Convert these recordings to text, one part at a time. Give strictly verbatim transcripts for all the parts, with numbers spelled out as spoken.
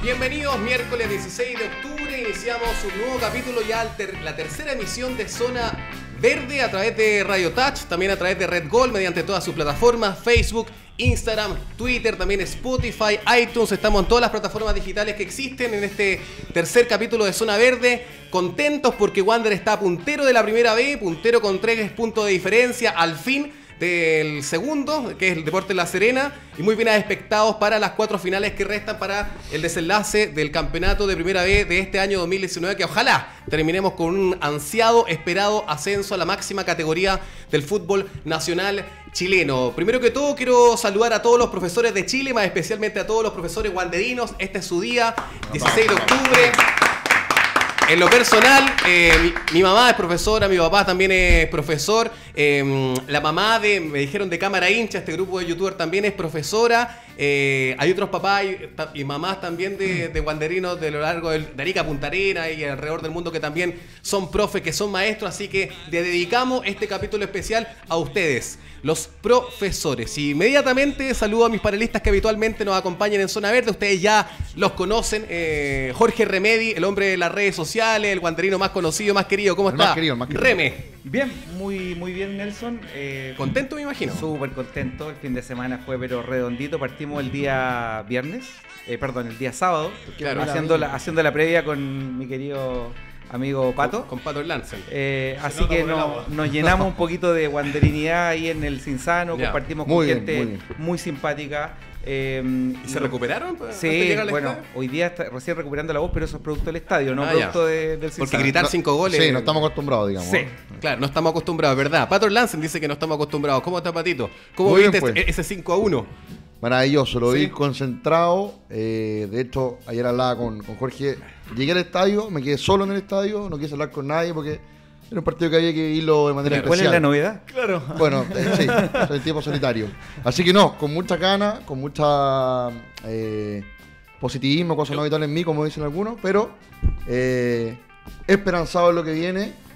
Bienvenidos, miércoles dieciséis de octubre, iniciamos un nuevo capítulo, ya ter la tercera emisión de Zona Verde a través de Radio Touch, también a través de Red Gol, mediante todas sus plataformas, Facebook, Instagram, Twitter, también Spotify, iTunes. Estamos en todas las plataformas digitales que existen en este tercer capítulo de Zona Verde. Contentos porque Wander está puntero de la primera B, puntero con tres puntos de diferencia, al fin del segundo, que es el Deportes La Serena, y muy bien expectados para las cuatro finales que restan para el desenlace del campeonato de primera B de este año dos mil diecinueve, que ojalá terminemos con un ansiado, esperado ascenso a la máxima categoría del fútbol nacional chileno. Primero que todo, quiero saludar a todos los profesores de Chile, más especialmente a todos los profesores wanderinos. Este es su día, dieciséis de octubre. En lo personal, eh, mi, mi mamá es profesora, mi papá también es profesor, eh, la mamá de, me dijeron de Cámara Hincha, este grupo de youtubers también es profesora, eh, hay otros papás y, y mamás también de, de wanderinos de lo largo del, de Arica a Punta Arenas y alrededor del mundo que también son profes, que son maestros, así que le dedicamos este capítulo especial a ustedes, los profesores. Y inmediatamente saludo a mis panelistas que habitualmente nos acompañan en Zona Verde, ustedes ya los conocen, eh, Jorge Remedi, el hombre de las redes sociales, el wanderino más conocido, más querido. ¿Cómo el está? Más querido, más querido. Reme. Bien, muy, muy bien, Nelson. Eh, ¿Contento, me imagino? Súper contento. El fin de semana fue pero redondito. Partimos el día viernes, eh, perdón, el día sábado, Claro. haciendo, la, haciendo la previa con mi querido amigo Pato. Con, con Pato Lansen. Eh, así que no, nos llenamos un poquito de wanderinidad ahí en el Cinzano. Ya. Compartimos Muy con bien, gente muy muy, bien. simpática. Eh, ¿Y se recuperaron? Antes de Sí, llegar al bueno, estadio? hoy día está recién recuperando la voz, pero eso es producto del estadio, no Ah, producto ya. de, del Porque Cinzano. gritar cinco goles. Sí, no estamos acostumbrados, digamos. Sí. Claro, no estamos acostumbrados, ¿verdad? Pato Lansen dice que no estamos acostumbrados. ¿Cómo está, Patito? ¿Cómo Muy bien, viste pues. ese, ese cinco a uno? Maravilloso, lo Sí. vi concentrado. Eh, de hecho, ayer hablaba con, con Jorge. Llegué al estadio, me quedé solo en el estadio, no quise hablar con nadie porque era un partido que había que irlo de manera ¿Cuál es especial. la novedad? Claro. Bueno, eh, sí, soy tiempo solitario. Así que no, con mucha gana, con mucha eh, positivismo, cosas no habituales en mí, como dicen algunos, pero eh, esperanzado en lo que viene.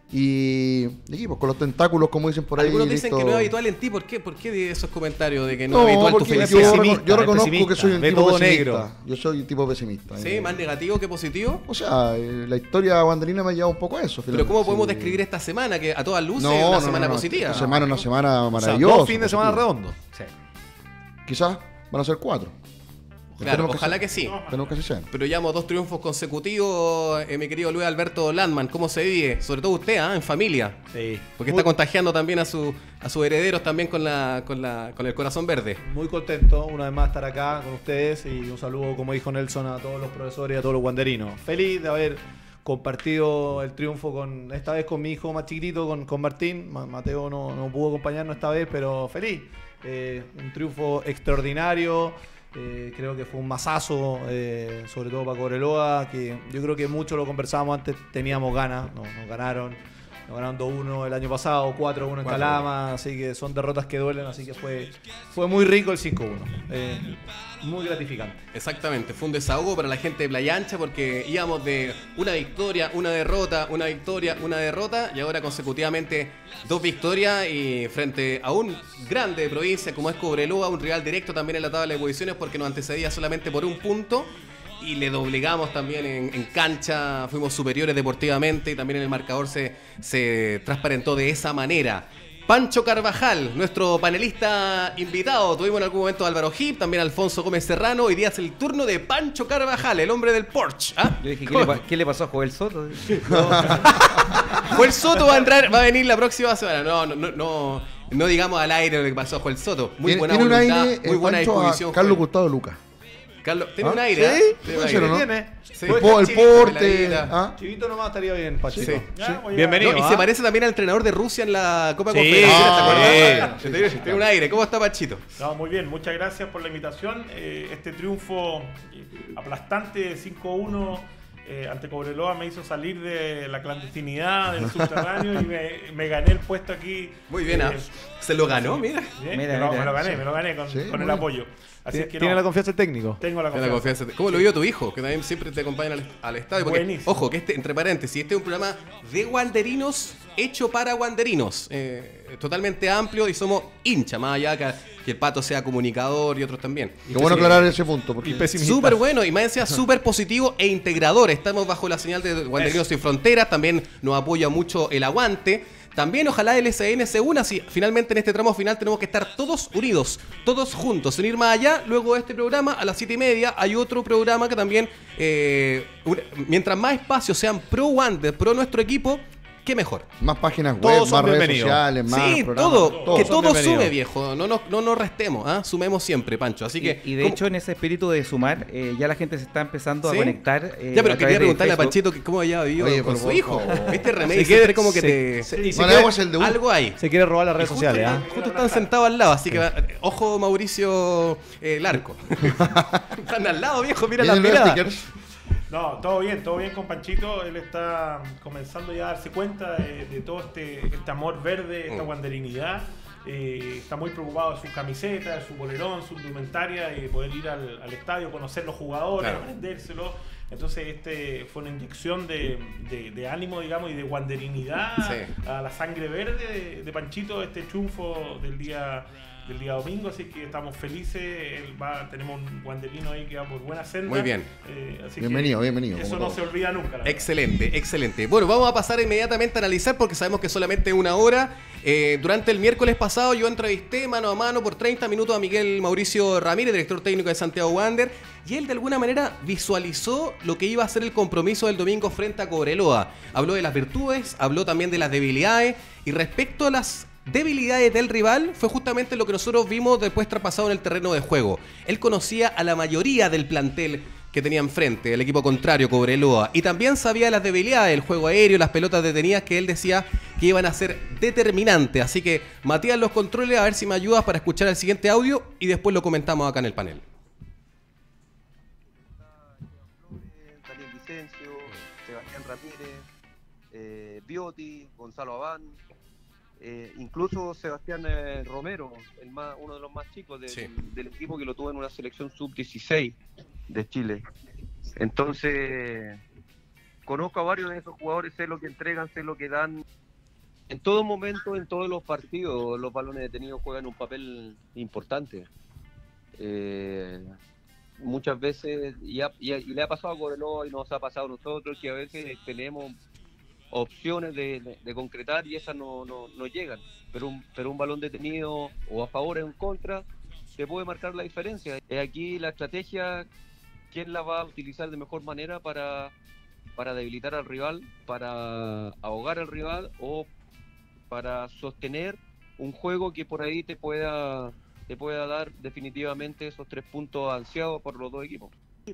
Y, y aquí, pues con los tentáculos, como dicen por ahí. Algunos dicen listo. que no es habitual en ti. ¿Por qué? ¿Por qué de esos comentarios de que no, No, es habitual tu porque yo, felicidad? reco- yo reconozco pesimista, que soy un ve tipo todo pesimista. negro. Yo soy un tipo pesimista. Sí, eh. más negativo que positivo. O sea, eh, la historia wanderina me ha llevado un poco a eso. Pero ¿cómo finalmente. podemos Sí. describir esta semana? Que a todas luces No, es una no, semana no, no. positiva. Esta semana es una semana O sea, maravillosa. dos fines de semana positiva. redondos. Sí. Quizás van a ser cuatro. Claro, Tenemos ojalá que, que sí. Tenemos que así sean. Pero llevamos dos triunfos consecutivos, eh, mi querido Luis Alberto Landman. ¿Cómo se vive? Sobre todo usted, ¿ah? En familia. Sí. Porque muy, está contagiando también a, su, a sus herederos también con, la, con, la, con el corazón verde. muy contento una vez más estar acá con ustedes y un saludo, como dijo Nelson, a todos los profesores y a todos los wanderinos. Feliz de haber compartido el triunfo con esta vez con mi hijo más chiquitito, con, con Martín. Ma- Mateo no, no pudo acompañarnos esta vez, pero feliz. Eh, un triunfo extraordinario. Eh, creo que fue un masazo, eh, sobre todo para Cobreloa, que yo creo que mucho lo conversábamos antes, teníamos ganas, no, nos ganaron. Nos ganaron dos uno el año pasado, cuatro uno en cuatro Calama, así que son derrotas que duelen, así que fue, fue muy rico el cinco uno. Eh, muy gratificante. Exactamente, fue un desahogo para la gente de Playa Ancha porque íbamos de una victoria, una derrota, una victoria, una derrota y ahora consecutivamente dos victorias y frente a un grande de provincia como es Cobreloa, un rival directo también en la tabla de posiciones porque nos antecedía solamente por un punto y le doblegamos también en, en cancha, fuimos superiores deportivamente y también en el marcador se, se transparentó de esa manera. Pancho Carvajal, nuestro panelista invitado. Tuvimos en algún momento a Álvaro Hip, también a Alfonso Gómez Serrano. Hoy día es el turno de Pancho Carvajal, el hombre del Porsche. ¿Ah? Yo dije, ¿qué le, pa- ¿qué le pasó a Joel Soto? Joel Soto va a entrar, va a venir la próxima semana. No, no, no, no, no digamos al aire lo que pasó a Joel Soto. Muy Tiene- buena tiene un voluntad, aire, muy eh, buena Pancho, a disposición. Carlos Joel. Gustavo Lucas. Carlos, tiene ¿Ah? un aire, ¿Sí? ¿eh? Tiene un Puede ser, aire. ¿o no? ¿Tiene? Sí. El, po- el Sí, porte. peladita. ¿Ah? Chivito nomás estaría bien, Pachito. Sí. Ya, voy a- Bienvenido. No, y ¿ah? se parece también al entrenador de Rusia en la Copa Sí, Confederaciones, ¿te sí, acuerdas? sí, Tiene- sí, Tiene un aire. ¿Cómo está Pachito? No, muy bien, muchas gracias por la invitación. Eh, este triunfo aplastante cinco uno eh, ante Cobreloa me hizo salir de la clandestinidad del subterráneo y me, me gané el puesto aquí. Muy bien, ¿ah? Eh, Se lo ganó, mira. bien, Mira, me, lo, mira. me lo gané, me lo gané con, Sí, con muy el bien. apoyo. Así ¿Tiene, que ¿tiene no, la confianza el técnico? tengo la Ten la confianza. confianza. ¿Cómo lo vio tu hijo? Que también siempre te acompaña al, al estadio. Porque, Buenísimo. ojo, que este, entre paréntesis, este es un programa de guanderinos hecho para guanderinos. Eh, totalmente amplio y somos hincha, más allá que, que el Pato sea comunicador y otros también. Qué bueno aclarar ese punto. Porque Y pesimista. Súper bueno y más encima súper positivo e integrador. Estamos bajo la señal de Guanderinos Sin Fronteras. También nos apoya mucho el aguante. También ojalá el S N se una. Si finalmente en este tramo final tenemos que estar todos unidos, todos juntos, sin ir más allá. Luego de este programa, a las siete y media, hay otro programa que también, eh, un- mientras más espacios sean pro Wander, pro nuestro equipo, qué mejor. más páginas web, Todos son más redes bienvenidos. sociales, más Sí, programas, todo, todo. que son todo bienvenidos. sume, viejo. No nos no, nos restemos, ¿ah? Sumemos siempre, Pancho. Así que, Y, y de ¿cómo- hecho, en ese espíritu de sumar, eh, ya la gente se está empezando ¿Sí? a conectar. eh, ya, pero a quería través de preguntarle a Facebook. Panchito que cómo había vivido Oye, con pero su por hijo. favor. ¿Viste, René? Se Siempre quiere- como que se- te... se- y se No le quiere- damos el debut. Algo hay. Se quiere robar las redes Justo, sociales, ¿ah? justo están sentados al lado, así que va- ojo Mauricio eh, Larco. Están al lado, viejo, mira la Vienen los mirada. stickers. No, todo bien, todo bien con Panchito. Él está comenzando ya a darse cuenta de, de todo este, este amor verde, esta Mm. guanderinidad. Eh, está muy preocupado de sus camisetas, de su bolerón, su indumentaria y poder ir al, al estadio, conocer los jugadores, Claro. aprendérselo. Entonces este fue una inyección de, de- de ánimo, digamos, y de guanderinidad Sí. a la sangre verde de, de Panchito, este triunfo del día del día domingo, así que estamos felices. Él va, tenemos un guanderino ahí que va por buena senda. Muy bien. Eh, así Bienvenido, que bienvenido, Eso como no todo. se olvida nunca. la verdad. Excelente, excelente. Bueno, vamos a pasar inmediatamente a analizar porque sabemos que solamente una hora. Eh, durante el miércoles pasado yo entrevisté mano a mano por treinta minutos a Miguel Mauricio Ramírez, director técnico de Santiago Wander, y él de alguna manera visualizó lo que iba a ser el compromiso del domingo frente a Cobreloa. Habló de las virtudes, habló también de las debilidades, y respecto a las debilidades del rival fue justamente lo que nosotros vimos después traspasado en el terreno de juego. Él conocía a la mayoría del plantel que tenía enfrente, el equipo contrario, Cobreloa, y también sabía las debilidades, el juego aéreo, las pelotas detenidas que él decía que iban a ser determinantes. Así que, Matías, los controles, a ver si me ayudas para escuchar el siguiente audio y después lo comentamos acá en el panel. Daniel Vicencio, Sebastián Ramírez, eh, Bioti, Gonzalo Abán, eh, incluso Sebastián eh, Romero, el más, uno de los más chicos del, Sí. del equipo que lo tuvo en una selección sub dieciséis de Chile. Entonces, conozco a varios de esos jugadores, sé lo que entregan, sé lo que dan. En todo momento, en todos los partidos, los balones detenidos juegan un papel importante. Eh, muchas veces, y, ha- y ha- y le ha pasado a Cobreloa y nos ha pasado a nosotros, que a veces tenemos opciones de, de- de concretar y esas no, no, no llegan. Pero un, pero un balón detenido o a favor o en contra te puede marcar la diferencia. Eh, Aquí la estrategia, ¿quién la va a utilizar de mejor manera para, para debilitar al rival, para ahogar al rival o para sostener un juego que por ahí te pueda te pueda dar definitivamente esos tres puntos ansiados por los dos equipos?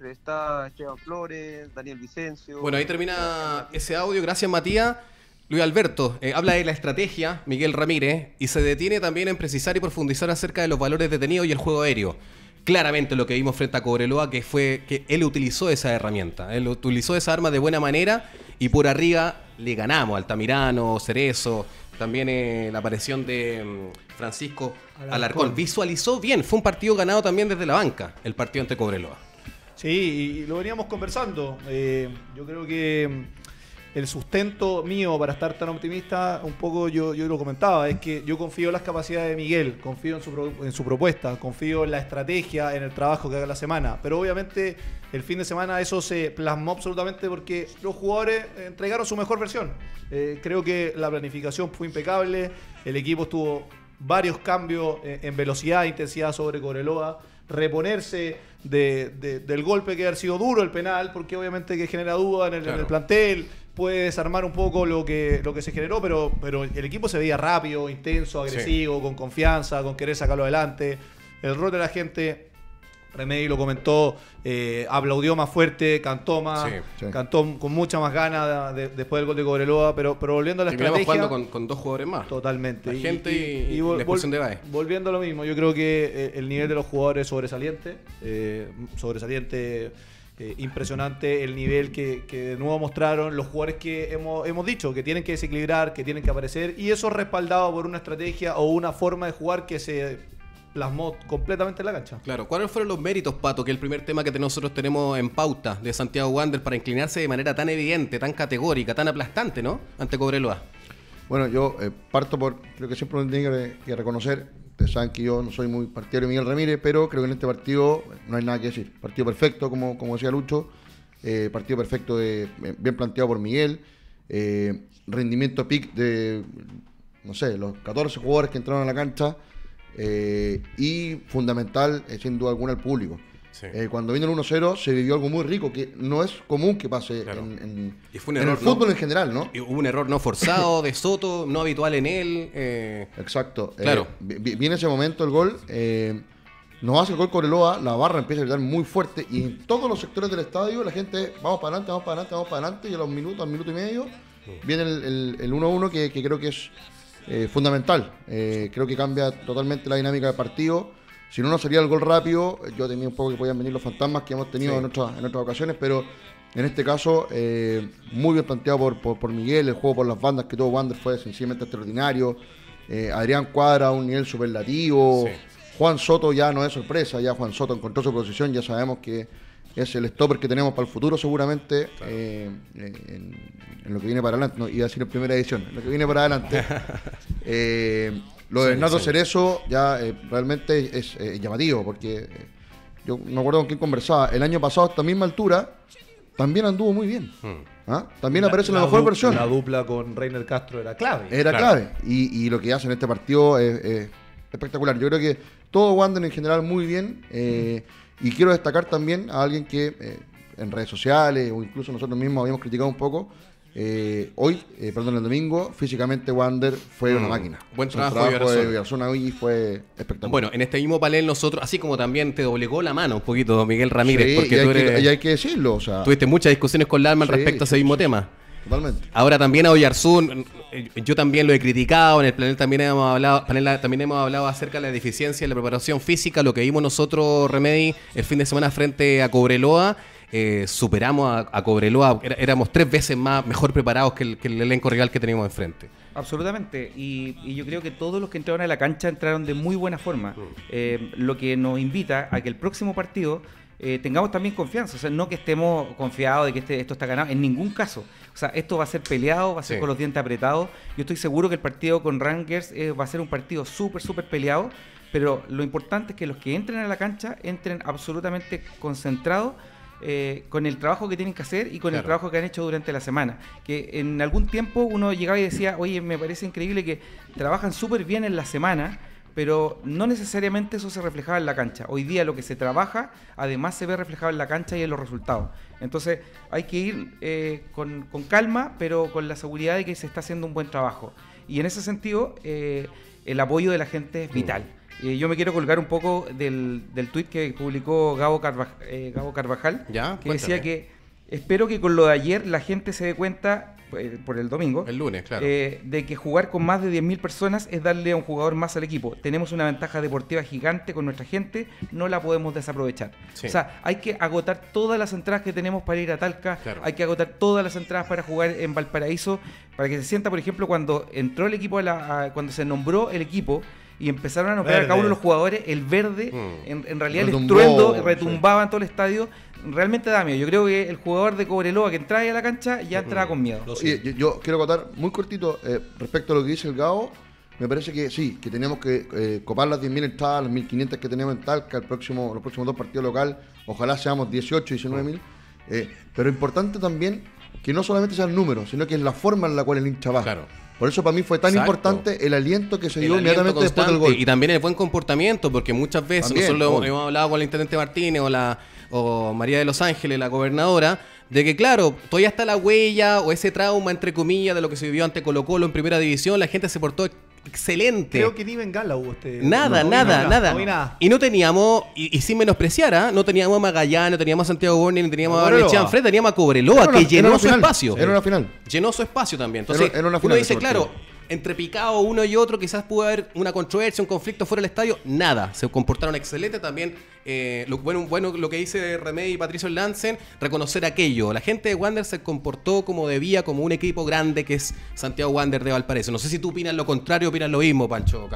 Está Esteban Flores, Daniel Vicencio. Bueno, ahí termina ese audio. Gracias, Matías. Luis Alberto, eh, habla de la estrategia, Miguel Ramírez, y se detiene también en precisar y profundizar acerca de los valores detenidos y el juego aéreo. Claramente lo que vimos frente a Cobreloa, que fue que él utilizó esa herramienta, él utilizó esa arma de buena manera y por arriba le ganamos, Altamirano, Cerezo, también eh, la aparición de mm, Francisco Alarcón. Alarcón. Visualizó bien, fue un partido ganado también desde la banca, el partido ante Cobreloa. Sí, y lo veníamos conversando. Eh, yo creo que mm, el sustento mío para estar tan optimista, un poco yo, yo lo comentaba, es que yo confío en las capacidades de Miguel, confío en su, pro- en su propuesta, confío en la estrategia, en el trabajo que haga la semana. Pero obviamente el fin de semana eso se plasmó absolutamente porque los jugadores entregaron su mejor versión. Eh, creo que la planificación fue impecable, el equipo tuvo varios cambios eh, en velocidad e intensidad sobre Cobreloa, reponerse de, de- del golpe que ha sido duro el penal, porque obviamente que genera duda en el, en el Claro. plantel, puede desarmar un poco lo que, lo que se generó, pero, pero el equipo se veía rápido, intenso, agresivo, con confianza, con querer sacarlo adelante. El rol de la gente, Remedi lo comentó, eh, aplaudió más fuerte, cantó más, Sí, sí. cantó con mucha más ganas de- de- después del gol de Cobreloa, pero, pero volviendo a la Terminamos estrategia... jugando con, con dos jugadores más. Totalmente. La gente y- y vol- la expulsión de Baez. Volviendo a lo mismo, yo creo que eh, el nivel de los jugadores es sobresaliente, eh, sobresaliente, eh, impresionante el nivel que, que de nuevo mostraron los jugadores que hemos, hemos dicho, que tienen que desequilibrar, que tienen que aparecer, y eso respaldado por una estrategia o una forma de jugar que se plasmó completamente en la cancha. Claro, ¿cuáles fueron los méritos, Pato, que el primer tema que nosotros tenemos en pauta de Santiago Wander para inclinarse de manera tan evidente, tan categórica, tan aplastante, ¿no? Ante Cobreloa. Bueno, yo eh, parto por, creo que siempre uno tiene que, que reconocer, ustedes saben que yo no soy muy partidario de Miguel Ramírez, pero creo que en este partido no hay nada que decir. Partido perfecto, como, como decía Lucho, eh, partido perfecto, de, bien planteado por Miguel, eh, rendimiento pick de, no sé, los catorce jugadores que entraron a la cancha, eh, y fundamental, eh, sin duda alguna, el público. Sí. Eh, cuando vino el uno cero se vivió algo muy rico, que no es común que pase claro. en, en, y fue un en error, el fútbol ¿no? en general, ¿no? Y hubo un error no forzado de Soto, no habitual en él. Eh... Exacto. Claro. Eh, viene ese momento el gol, eh, nos hace el gol Cobreloa, la barra empieza a gritar muy fuerte y en todos los sectores del estadio la gente, vamos para adelante, vamos para adelante, vamos para adelante, y a los minutos, al minuto y medio, mm. viene el, el, el uno uno que, que creo que es eh, fundamental. Eh, creo que cambia totalmente la dinámica del partido. Si no, no sería el gol rápido. Yo temía un poco que podían venir los fantasmas que hemos tenido sí. en, otras, en otras ocasiones, pero en este caso, eh, muy bien planteado por, por, por Miguel, el juego por las bandas que tuvo Wander fue sencillamente extraordinario. Eh, Adrián Cuadra a un nivel superlativo. Sí. Juan Soto ya no es sorpresa, ya Juan Soto encontró su posición, ya sabemos que es el stopper que tenemos para el futuro seguramente, claro. eh, en, en lo que viene para adelante, no, iba a decir en primera edición, en lo que viene para adelante. eh, Lo de sí, Hernando sí. Cerezo ya eh, realmente es eh, llamativo, porque eh, yo me acuerdo con quién conversaba. El año pasado, a esta misma altura, también anduvo muy bien. Hmm. ¿Ah? También la, aparece la, la mejor dupla, versión. La dupla con Reiner Castro era clave. Era claro. clave. Y, y lo que hace en este partido es, es espectacular. Yo creo que todo Wander en general muy bien. Eh, y quiero destacar también a alguien que eh, en redes sociales o incluso nosotros mismos habíamos criticado un poco. Eh, hoy, eh, perdón, el domingo, físicamente Wander fue mm, una máquina. Buen trabajo, trabajo de Oyarzún hoy fue espectacular. Bueno, en este mismo panel nosotros, así como también te doblegó la mano un poquito Miguel Ramírez, sí, porque y hay, tú eres, que, y hay que decirlo, o sea, tuviste muchas discusiones con Lalman sí, respecto a ese sí, mismo sí, tema. Totalmente. Ahora también a Oyarzún, yo también lo he criticado, en el panel también hemos hablado, panel, también hemos hablado acerca de la deficiencia de la preparación física, lo que vimos nosotros, Remedy, el fin de semana frente a Cobreloa. Eh, superamos a, a Cobreloa, Era, éramos tres veces más mejor preparados que el, que el elenco rival que teníamos enfrente. Absolutamente, y, y yo creo que todos los que entraron a la cancha entraron de muy buena forma, mm. eh, lo que nos invita a que el próximo partido eh, tengamos también confianza, o sea, no que estemos confiados de que este, esto está ganado, en ningún caso, o sea, esto va a ser peleado, va a ser sí. con los dientes apretados. Yo estoy seguro que el partido con Rangers eh, va a ser un partido súper, súper peleado, pero lo importante es que los que entren a la cancha entren absolutamente concentrados Eh, con el trabajo que tienen que hacer y con claro. el trabajo que han hecho durante la semana, que en algún tiempo uno llegaba y decía, oye, me parece increíble que trabajan súper bien en la semana, pero no necesariamente eso se reflejaba en la cancha. Hoy día lo que se trabaja además se ve reflejado en la cancha y en los resultados. Entonces hay que ir eh, con, con calma, pero con la seguridad de que se está haciendo un buen trabajo, y en ese sentido eh, el apoyo de la gente es vital. Eh, yo me quiero colgar un poco del, del tuit que publicó Gabo, Carvajal, eh, Gabo Carvajal, ¿Ya? que decía que espero que con lo de ayer la gente se dé cuenta, eh, por el domingo, el lunes, claro, eh, de que jugar con más de diez mil personas es darle a un jugador más al equipo. Tenemos una ventaja deportiva gigante con nuestra gente, no la podemos desaprovechar. Sí. O sea, hay que agotar todas las entradas que tenemos para ir a Talca, claro. hay que agotar todas las entradas para jugar en Valparaíso, para que se sienta, por ejemplo, cuando entró el equipo, a la, a, cuando se nombró el equipo, y empezaron a nombrar a cada uno de los jugadores, el verde, mm. en, en realidad Retumbó, el estruendo, retumbaba sí. en todo el estadio. Realmente da miedo. Yo creo que el jugador de Cobreloa que entraba a la cancha ya entraba mm. con miedo. Oye, yo, yo quiero contar muy cortito eh, respecto a lo que dice el Gabo. Me parece que sí, que tenemos que eh, copar las diez mil entradas, las mil quinientas que tenemos en Talca, el próximo, los próximos dos partidos locales. Ojalá seamos dieciocho, diecinueve mil. Eh, pero importante también que no solamente sea el número, sino que es la forma en la cual el hincha va. Claro. Por eso para mí fue tan Exacto. importante el aliento que se dio inmediatamente después del gol. Y también el buen comportamiento, porque muchas veces también, nosotros oh. hemos, hemos hablado con la Intendente Martínez o, la, o María de Los Ángeles, la gobernadora, de que claro, todavía está la huella o ese trauma, entre comillas, de lo que se vivió ante Colo Colo en primera división. La gente se portó excelente. Creo que ni bengala hubo este. Nada, no, nada, no, nada. No, nada. Y no teníamos, y, y sin menospreciar, ¿eh? no teníamos a Magallanes, no teníamos a Santiago Borni, ni teníamos a Barnechea enfrente, teníamos a Cobreloa, una, que llenó su final, espacio. Era una final. Llenó su espacio también. Entonces, era, era una uno dice, claro, entre picado uno y otro, quizás pudo haber una controversia, un conflicto fuera del estadio. Nada, se comportaron excelente también. Eh, lo, bueno, bueno, lo que dice Remedy y Patricio Lansen, reconocer aquello. La gente de Wander se comportó como debía, como un equipo grande que es Santiago Wander de Valparaíso. No sé si tú opinas lo contrario o opinas lo mismo, Pancho Carvajal.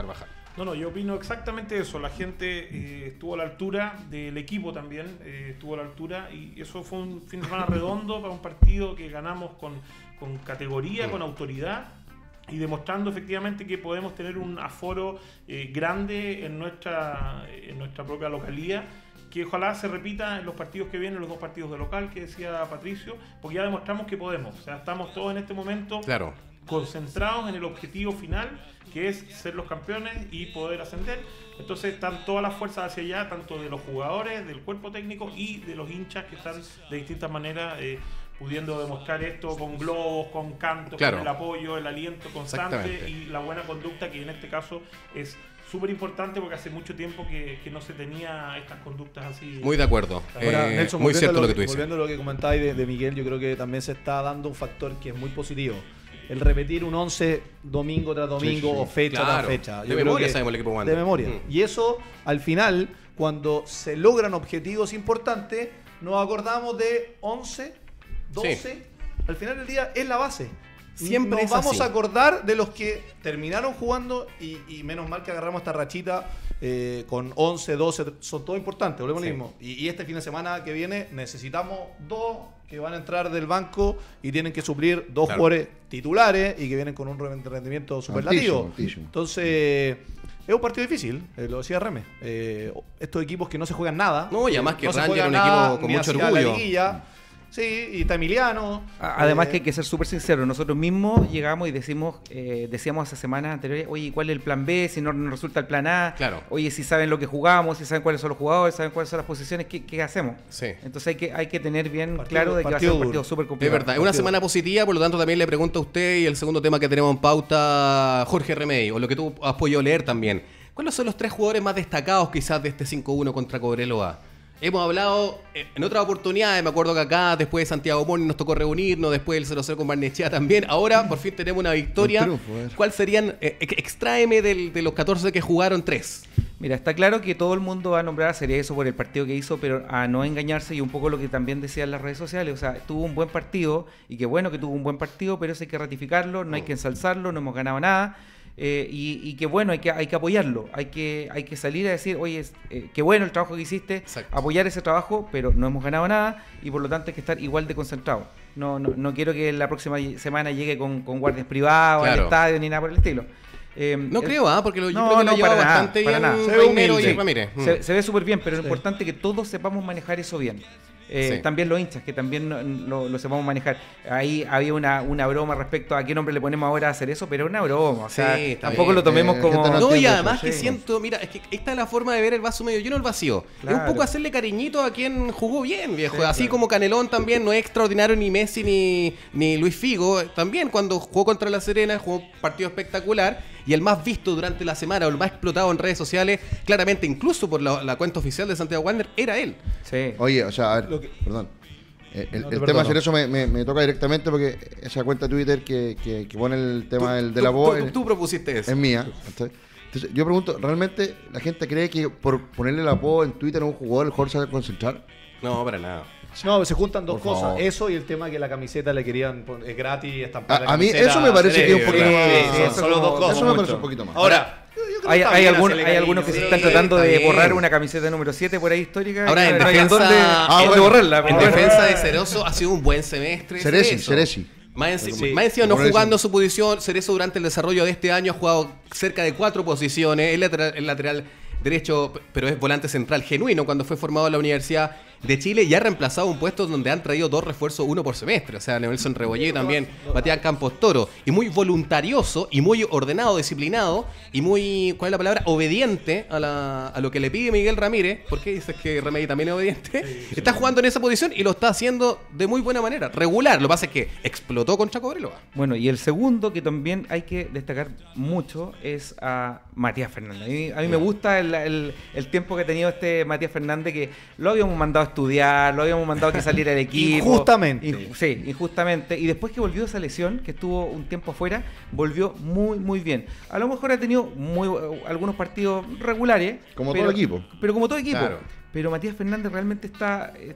No, no, yo opino exactamente eso. La gente eh, estuvo a la altura del equipo también, eh, estuvo a la altura y eso fue un fin de semana redondo para un partido que ganamos con, con categoría, con autoridad y demostrando efectivamente que podemos tener un aforo eh, grande en nuestra, en nuestra propia localía, que ojalá se repita en los partidos que vienen, los dos partidos de local que decía Patricio, porque ya demostramos que podemos. O sea, estamos todos en este momento Claro. concentrados en el objetivo final, que es ser los campeones y poder ascender. Entonces están todas las fuerzas hacia allá, tanto de los jugadores, del cuerpo técnico y de los hinchas que están de distintas maneras eh, pudiendo demostrar esto con globos, con cantos, Claro. con el apoyo, el aliento constante Exactamente. y la buena conducta, que en este caso es súper importante porque hace mucho tiempo que, que no se tenía estas conductas así. Muy de acuerdo. Ahora, Eh, Nelson, muy volviendo cierto a lo que tú dices. Volviendo a lo que comentabais de, de Miguel, yo creo que también se está dando un factor que es muy positivo. El repetir un once domingo tras domingo Sí, sí. o fecha Claro. tras fecha. De Yo creo memoria que- sabemos el equipo De Wander. memoria. Mm. Y eso, al final, cuando se logran objetivos importantes, nos acordamos de once, doce. Sí. Al final del día es la base. Siempre Nos es vamos así. a acordar de los que terminaron jugando y, y menos mal que agarramos esta rachita eh, con once, doce, son todos importantes, volvemos a lo Sí. mismo. Y, y este fin de semana que viene necesitamos dos que van a entrar del banco y tienen que suplir dos Claro. jugadores titulares y que vienen con un rendimiento superlativo. Altísimo, altísimo. Entonces, es un partido difícil, eh, lo decía Reme. Eh, estos equipos que no se juegan nada. No, y además que no se Ranger juega es un nada, equipo con ni mucho hacia orgullo. la liguilla. Sí, y está Emiliano. A- Además Eh, que hay que ser súper sinceros, nosotros mismos llegamos y decimos, eh, decíamos hace semanas anteriores, oye, ¿cuál es el plan B? Si no nos resulta el plan A, Claro. oye, si saben lo que jugamos, si saben cuáles son los jugadores, saben cuáles son las posiciones, ¿qué, qué hacemos? Sí. Entonces hay que, hay que tener bien Partido- claro de que va a ser partido un partido duro. súper Es complicado. verdad, es una semana positiva, por lo tanto también le pregunto a usted y el segundo tema que tenemos en pauta, Jorge Remey, o lo que tú has podido leer también. ¿Cuáles son los tres jugadores más destacados quizás de este cinco uno contra Cobreloa? Hemos hablado eh, en otras oportunidades, me acuerdo que acá después de Santiago Moni nos tocó reunirnos, después del cero cero con Barnechea también. Ahora por fin tenemos una victoria. Buen triunfo, eh. ¿Cuál serían? Eh, ex- extráeme del- de los catorce que jugaron tres. Mira, está claro que todo el mundo va a nombrar a Cerezo por el partido que hizo, pero a no engañarse y un poco lo que también decían las redes sociales, o sea, tuvo un buen partido y qué bueno que tuvo un buen partido, pero eso hay que ratificarlo, no hay que ensalzarlo, no hemos ganado nada. Eh, y, y que bueno, hay que, hay que apoyarlo, hay que, hay que salir a decir, oye, es, eh, qué bueno el trabajo que hiciste, Exacto. apoyar ese trabajo, pero no hemos ganado nada y por lo tanto hay que estar igual de concentrado. No, no, no quiero que la próxima semana llegue con, con guardias privados Claro. al estadio ni nada por el estilo. Eh, No el- creo, ¿ah? Porque lo, yo No, creo que lo no, lleva para nada, bastante para bien nada. Se ve Reinero humilde. y Ramírez. Mm. Se, se ve súper bien, pero lo Sí. importante es que todos sepamos manejar eso bien. Eh, Sí. También los hinchas, que también no- lo, lo sepamos manejar. Ahí había una, una broma respecto a qué nombre le ponemos ahora a hacer eso, pero es una broma. O sea, Sí, está tampoco bien. lo tomemos Eh, como... gente No, y entiendo además eso, que sí. siento, mira, es que esta es la forma de ver el vaso medio lleno o el vacío. Es un Claro. poco hacerle cariñito a quien jugó bien, viejo. Sí, Así claro. como Canelón también no es extraordinario ni Messi ni, ni Luis Figo. También cuando jugó contra La Serena, jugó un partido espectacular. Y el más visto durante la semana o el más explotado en redes sociales, claramente incluso por la, la cuenta oficial de Santiago Wander, era él. Sí. Oye, o sea, a ver, Lo que- perdón. Eh, El, No te el tema perdono. de Cerezo me, me, me toca directamente porque esa cuenta de Twitter que, que, que pone el tema Tú- del, de tú- la voz tú- es, tú propusiste eso. es mía. ¿cachai? Entonces, yo pregunto, ¿realmente la gente cree que por ponerle la voz en Twitter a un jugador, el jugador se va a concentrar? No, para nada. No, se juntan dos Por cosas. favor. Eso y el tema que la camiseta le querían poner es gratis, estampar A- la a mí camiseta. eso me parece que es un poquito Sí, más- sí, sí, son- son las dos cosas. Eso me parece mucho. un poquito más. Ahora, yo creo que Hay, está hay, bien algún- hacerle hay algunos que cariño, se sí. están tratando está de bien. borrar una camiseta número siete por ahí histórica. Ahora, en No hay defensa- dónde- Ah, dónde bueno. borrarla. En pero bueno. defensa de Cerezo ha sido un buen semestre. Ceresi, Cerezo. Ceresi. Más enci- Sí. más encima no Por eso. jugando su posición, Cerezo durante el desarrollo de este año ha jugado cerca de cuatro posiciones. Es lateral, es lateral derecho, pero es volante central genuino cuando fue formado en la Universidad de Chile y ha reemplazado un puesto donde han traído dos refuerzos, uno por semestre. O sea, Nelson Rebollé y también Matías Campos Toro. Y muy voluntarioso y muy ordenado, disciplinado y muy, ¿cuál es la palabra? Obediente a, la- a lo que le pide Miguel Ramírez. ¿Por qué dices que Remedy también es obediente? Está jugando en esa posición y lo está haciendo de muy buena manera, regular. Lo que pasa es que explotó contra Cobreloa. Bueno, y el segundo que también hay que destacar mucho es a Matías Fernández. A mí, a mí me gusta el, el- el tiempo que ha tenido este Matías Fernández, que lo habíamos mandado a estudiar, lo habíamos mandado a que saliera el equipo. Injustamente. Inju- sí, injustamente. Y después que volvió de esa lesión, que estuvo un tiempo afuera, volvió muy, muy bien. A lo mejor ha tenido muy, algunos partidos regulares. Como pero- todo equipo. Pero como todo equipo. Claro. Pero Matías Fernández realmente está... eh,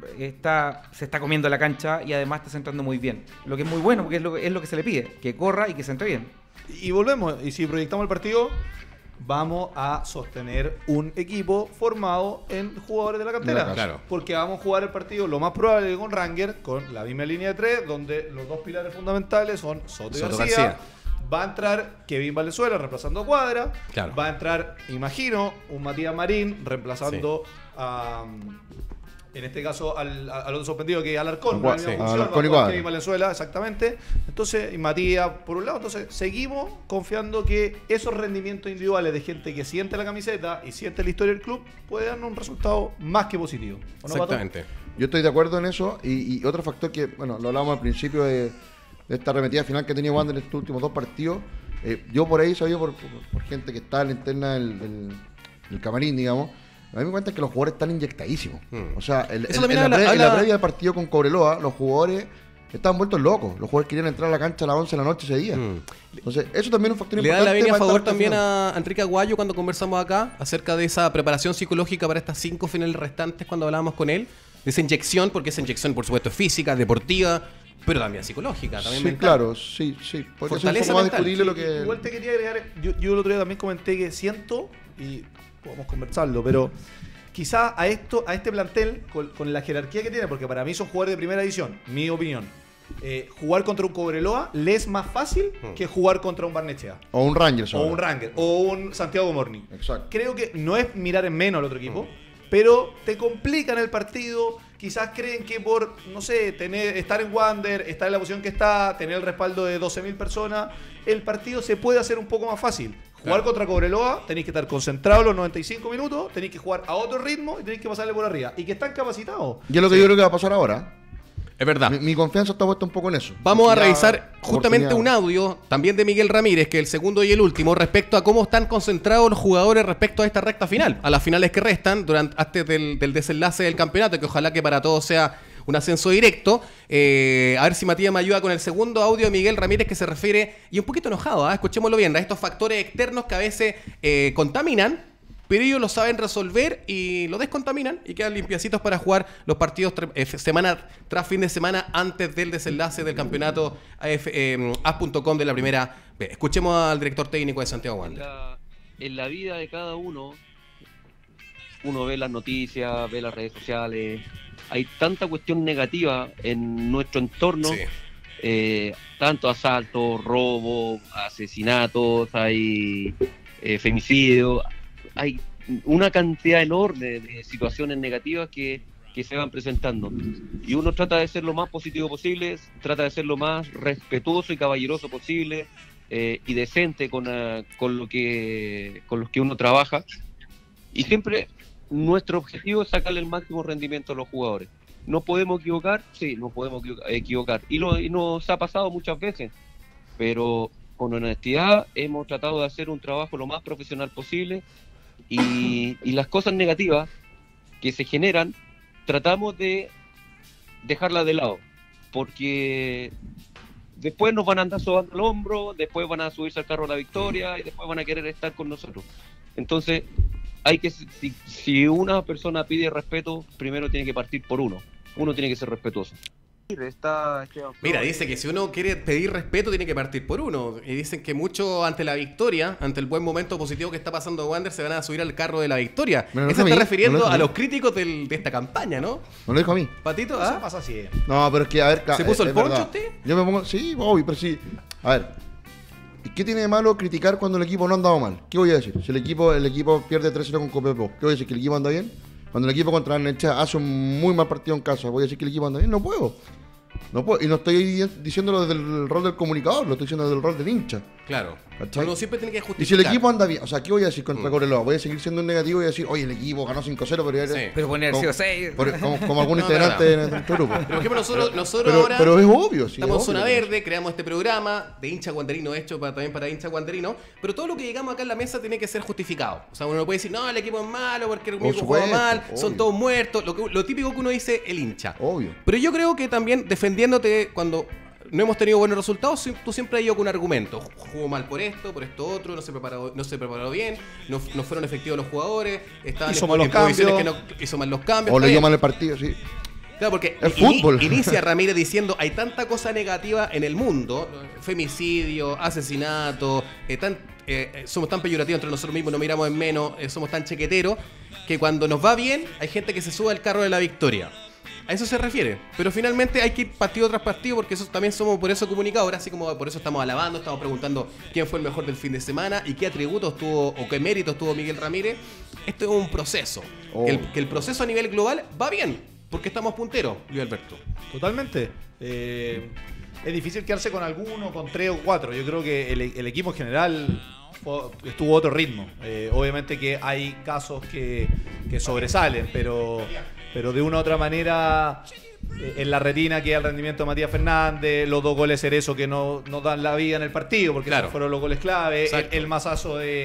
Está, se está comiendo la cancha y además está centrando muy bien. Lo que es muy bueno, porque es lo, es lo que se le pide, que corra y que se entre bien. Y volvemos, y si proyectamos el partido, vamos a sostener un equipo formado en jugadores de la cantera. Claro. Porque vamos a jugar el partido lo más probable con Ranger, con la misma línea de tres, donde los dos pilares fundamentales son Soto y Soto García. García. Va a entrar Kevin Valenzuela reemplazando a Cuadra. Claro. Va a entrar, imagino, un Matías Marín reemplazando a... En este caso, al, al otro suspendido que es Alarcón. Gua- la misma sí. función, Alarcón y va a jugar Cuadra. Kevin Valenzuela, exactamente. Entonces, y Matías, por un lado, entonces seguimos confiando que esos rendimientos individuales de gente que siente la camiseta y siente la historia del club puede darnos un resultado más que positivo. ¿O no, Pato? Exactamente. Yo estoy de acuerdo en eso. Y, y otro factor que, bueno, lo hablábamos al principio de, de esta arremetida final que ha tenido Wander en estos últimos dos partidos. Eh, yo por ahí sabía por, por, por gente que está en la interna del, del, del camarín, digamos. A mí me cuenta que los jugadores están inyectadísimos. Mm. O sea, el, Eso el- también en, habla- la pre- en la habla- previa del partido con Cobreloa, los jugadores estaban vueltos locos. Los jugadores querían entrar a la cancha a las once de la noche ese día. Mm. Entonces, eso también es un factor Le da importante. la venia a para favor esta también final. a Enrique Aguayo cuando conversamos acá acerca de esa preparación psicológica para estas cinco finales restantes cuando hablábamos con él. De esa inyección, porque esa inyección, por supuesto, es física, deportiva, pero también psicológica. También Sí, mental. claro, sí, sí. Porque es un Fortaleza poco más mental. discutible lo que... Igual te quería agregar, yo, yo el otro día también comenté que siento, y podemos conversarlo, pero quizá a esto, a este plantel, con, con la jerarquía que tiene, porque para mí son jugadores de primera división, mi opinión, eh, jugar contra un Cobreloa le es más fácil Hmm. que jugar contra un Barnechea, O un Rangers. o ahora. un Ranger, o un Santiago Morning. Exacto. Creo que no es mirar en menos al otro equipo, pero te complican el partido. Quizás creen que por, no sé, tener, estar en Wander, estar en la posición que está, tener el respaldo de doce mil personas, el partido se puede hacer un poco más fácil. Jugar Claro. contra Cobreloa, tenéis que estar concentrados los noventa y cinco minutos, tenéis que jugar a otro ritmo y tenéis que pasarle por arriba. Y que están capacitados. Y es lo que yo creo que va a pasar ahora. Es verdad. Mi, mi confianza está puesta un poco en eso. Vamos a Ya revisar justamente un oportunidad. audio también de Miguel Ramírez, que es el segundo y el último, respecto a cómo están concentrados los jugadores respecto a esta recta final, a las finales que restan durante antes del, del desenlace del campeonato, que ojalá que para todos sea un ascenso directo. Eh, a ver si Matías me ayuda con el segundo audio de Miguel Ramírez, que se refiere, y un poquito enojado, ¿ah? Escuchémoslo bien, a estos factores externos que a veces eh, contaminan, pero ellos lo saben resolver y lo descontaminan y quedan limpiacitos para jugar los partidos tre- eh, semana tras fin de semana antes del desenlace del campeonato A F, eh, A S punto com de la primera B. Escuchemos al director técnico de Santiago En Wander. la, en la vida de cada uno, uno ve las noticias, ve las redes sociales, hay tanta cuestión negativa en nuestro entorno, Sí. eh, tanto asaltos, robos, asesinatos, hay eh, femicidios, hay una cantidad enorme de situaciones negativas que, que se van presentando. Y uno trata de ser lo más positivo posible, trata de ser lo más respetuoso y caballeroso posible, eh, y decente con, uh, con, lo que, con los que uno trabaja. Y siempre nuestro objetivo es sacarle el máximo rendimiento a los jugadores. ¿Nos podemos equivocar? Sí, nos podemos equivocar. Y, lo, y nos ha pasado muchas veces. Pero con honestidad hemos tratado de hacer un trabajo lo más profesional posible. Y, y las cosas negativas que se generan, tratamos de dejarlas de lado. Porque después nos van a andar sobando el hombro, después van a subirse al carro de la victoria y después van a querer estar con nosotros. Entonces, hay que si, si una persona pide respeto, primero tiene que partir por uno. Uno tiene que ser respetuoso. Está Esteban Mira, Flores. dice que si uno quiere pedir respeto tiene que partir por uno. Y dicen que mucho ante la victoria, ante el buen momento positivo que está pasando Wander, se van a subir al carro de la victoria. Me lo Eso dijo a está mí, refiriendo me lo dijo a a mí. los críticos del- de esta campaña, ¿no? No lo dijo a mí. Patito, Eso ¿ah? pasa así. No, pero es que, a ver, claro, ¿Se puso es- el es poncho verdad. usted? Yo me pongo, sí, obvio, pero sí. A ver, ¿y qué tiene de malo criticar cuando el equipo no ha andado mal? ¿Qué voy a decir? Si el equipo, el equipo pierde tres cero con Copiapó, ¿qué voy a decir? ¿Que el equipo anda bien? Cuando el equipo contra el Necha hace un muy mal partido en casa, ¿voy a decir que el equipo anda bien? No puedo. No puedo. Y no estoy diciéndolo desde el rol del comunicador, lo estoy diciendo desde el rol del hincha. Claro. ¿Cachai? Uno siempre tiene que Y justificar. si el equipo anda bien, o sea, ¿qué voy a decir contra Mm. Cobreloa? Voy a seguir siendo un negativo y voy a decir, oye, el equipo ganó cinco cero, pero ya Sí. Pero pueden haber como, sido seis. por- como, como algún No, integrante no, de nuestro grupo. Pero por ejemplo, nosotros, nosotros Pero, ahora pero es obvio, sí. estamos en es Zona obvio. Verde, creamos este programa de hincha guanderino, hecho para, también para hincha guanderino, pero todo lo que llegamos acá en la mesa tiene que ser justificado. O sea, uno no puede decir, no, el equipo es malo porque el Por equipo juega supuesto, mal, son obvio. todos muertos, lo, que, lo típico que uno dice el hincha. Obvio. Pero yo creo que también defendiéndote cuando no hemos tenido buenos resultados, si- tú siempre has ido con un argumento. Jugó mal por esto, por esto otro, no se preparó, no se preparó bien, no, no fueron efectivos los jugadores, estaban Hizo en, malos en posiciones que cambios. no hizo mal los cambios. O está le dio bien. mal el partido, sí. Claro, porque Es ini- fútbol. inicia Ramírez diciendo hay tanta cosa negativa en el mundo, femicidio, asesinato, eh, tan, eh, somos tan peyorativos entre nosotros mismos, nos miramos en menos, eh, somos tan chequeteros, que cuando nos va bien hay gente que se sube al carro de la victoria. A eso se refiere, pero finalmente hay que ir partido tras partido porque eso también somos por eso comunicadores, así como por eso estamos alabando, estamos preguntando quién fue el mejor del fin de semana y qué atributos tuvo o qué méritos tuvo Miguel Ramírez. Esto es un proceso, Oh. que, el, que el proceso a nivel global va bien, porque estamos punteros, Luis Alberto. Totalmente. Eh, es difícil quedarse con alguno, con tres o cuatro. Yo creo que el, el equipo en general fue- estuvo a otro ritmo. Eh, obviamente que hay casos que, que sobresalen, pero, pero de una u otra manera eh, en la retina queda el rendimiento de Matías Fernández, los dos goles Cerezo que no, no dan la vida en el partido, porque Claro. esos fueron los goles clave, el, Exacto. el mazazo de,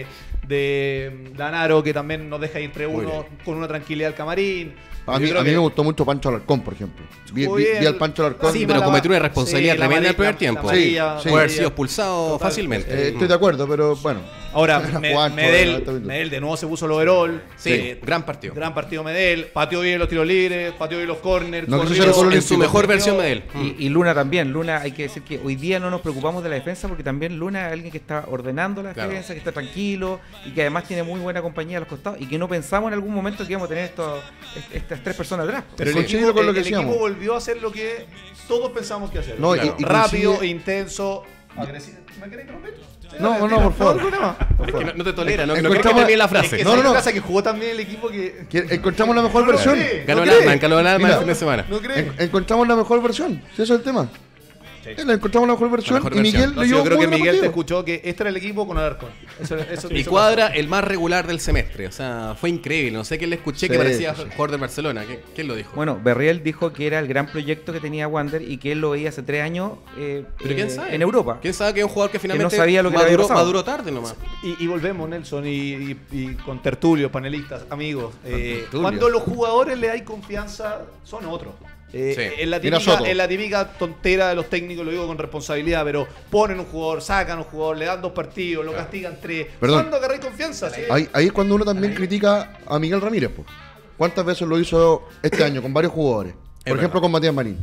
de Lanaro que también nos deja ir entre Muy uno bien. con una tranquilidad al camarín. A Yo mí, creo a mí que- me gustó mucho Pancho Alarcón, por ejemplo. Vi, Jugó vi- bien. vi al Pancho Alarcón. Sí, Sí, pero la- cometió una responsabilidad sí, la tremenda en el amarilla- primer la tiempo. amarilla- Sí, Puede haber sí. sido expulsado Total. fácilmente. Eh, estoy de acuerdo, pero bueno. Ahora, Me- Juancho, Medel, está bien. Medel de nuevo se puso el overall. Sí, Eh, gran partido. Gran partido Medel. Pateó bien los tiros libres, pateó bien los corners. No quiso corrió. ser gol En su olímpico. mejor versión Medel. Y, y Luna también. Luna, hay que decir que hoy día no nos preocupamos de la defensa porque también Luna es alguien que está ordenando la Claro. defensa, que está tranquilo y que además tiene muy buena compañía a los costados y que no pensamos en algún momento que íbamos a tener estos, est- estas tres personas atrás. Pero el Coincido equipo, con lo el- que el equipo decíamos. volvió a hacer lo que todos pensamos que hacer. No, y- y Rápido, coincide- intenso, agresivo. ¿Me querés interrumpir? No, no, por favor. No, no, no. Es que no, no te tolera, no, no Encontramos- quiere que termine la Es frase. que No, no, no, no. pasa que jugó también el equipo que. Que- Encontramos la mejor No lo versión. cree, Ganó no el cree. alma, ganó el alma Mira. el fin de semana. ¿No crees? En- encontramos la mejor versión. Si eso es el tema. Eh, la encontramos la mejor versión mejor y versión. Miguel No, le sí, dio yo creo muy que buen Miguel te partido. escuchó que este era el equipo con Alarcón. Eso, eso, Y eso Cuadra, el más regular del semestre. O sea, fue increíble. No sé quién le escuché que Sí, parecía sí. jugador de Barcelona. ¿Qui- ¿Quién lo dijo? Bueno, Berriel dijo que era el gran proyecto que tenía Wander y que él lo veía hace tres años eh, Pero quién eh, sabe. en Europa. ¿Quién sabe que es un jugador que finalmente sabía lo que le había maduró, pasado. maduró tarde nomás? Y, y volvemos, Nelson, y, y- y con tertulios, panelistas, amigos. Eh, tertulios. cuando los jugadores le hay confianza, son otros. Eh, Sí. es, la Mira típica, Soto. es la típica tontera de los técnicos, lo digo con responsabilidad, pero ponen un jugador, sacan un jugador, le dan dos partidos, lo castigan tres. Perdón. ¿Cuándo agarráis confianza? Sí. Ahí, ahí es cuando uno también critica a Miguel Ramírez. Pues. ¿Cuántas veces lo hizo este año con varios jugadores? Por Es ejemplo, verdad. con Matías Marín.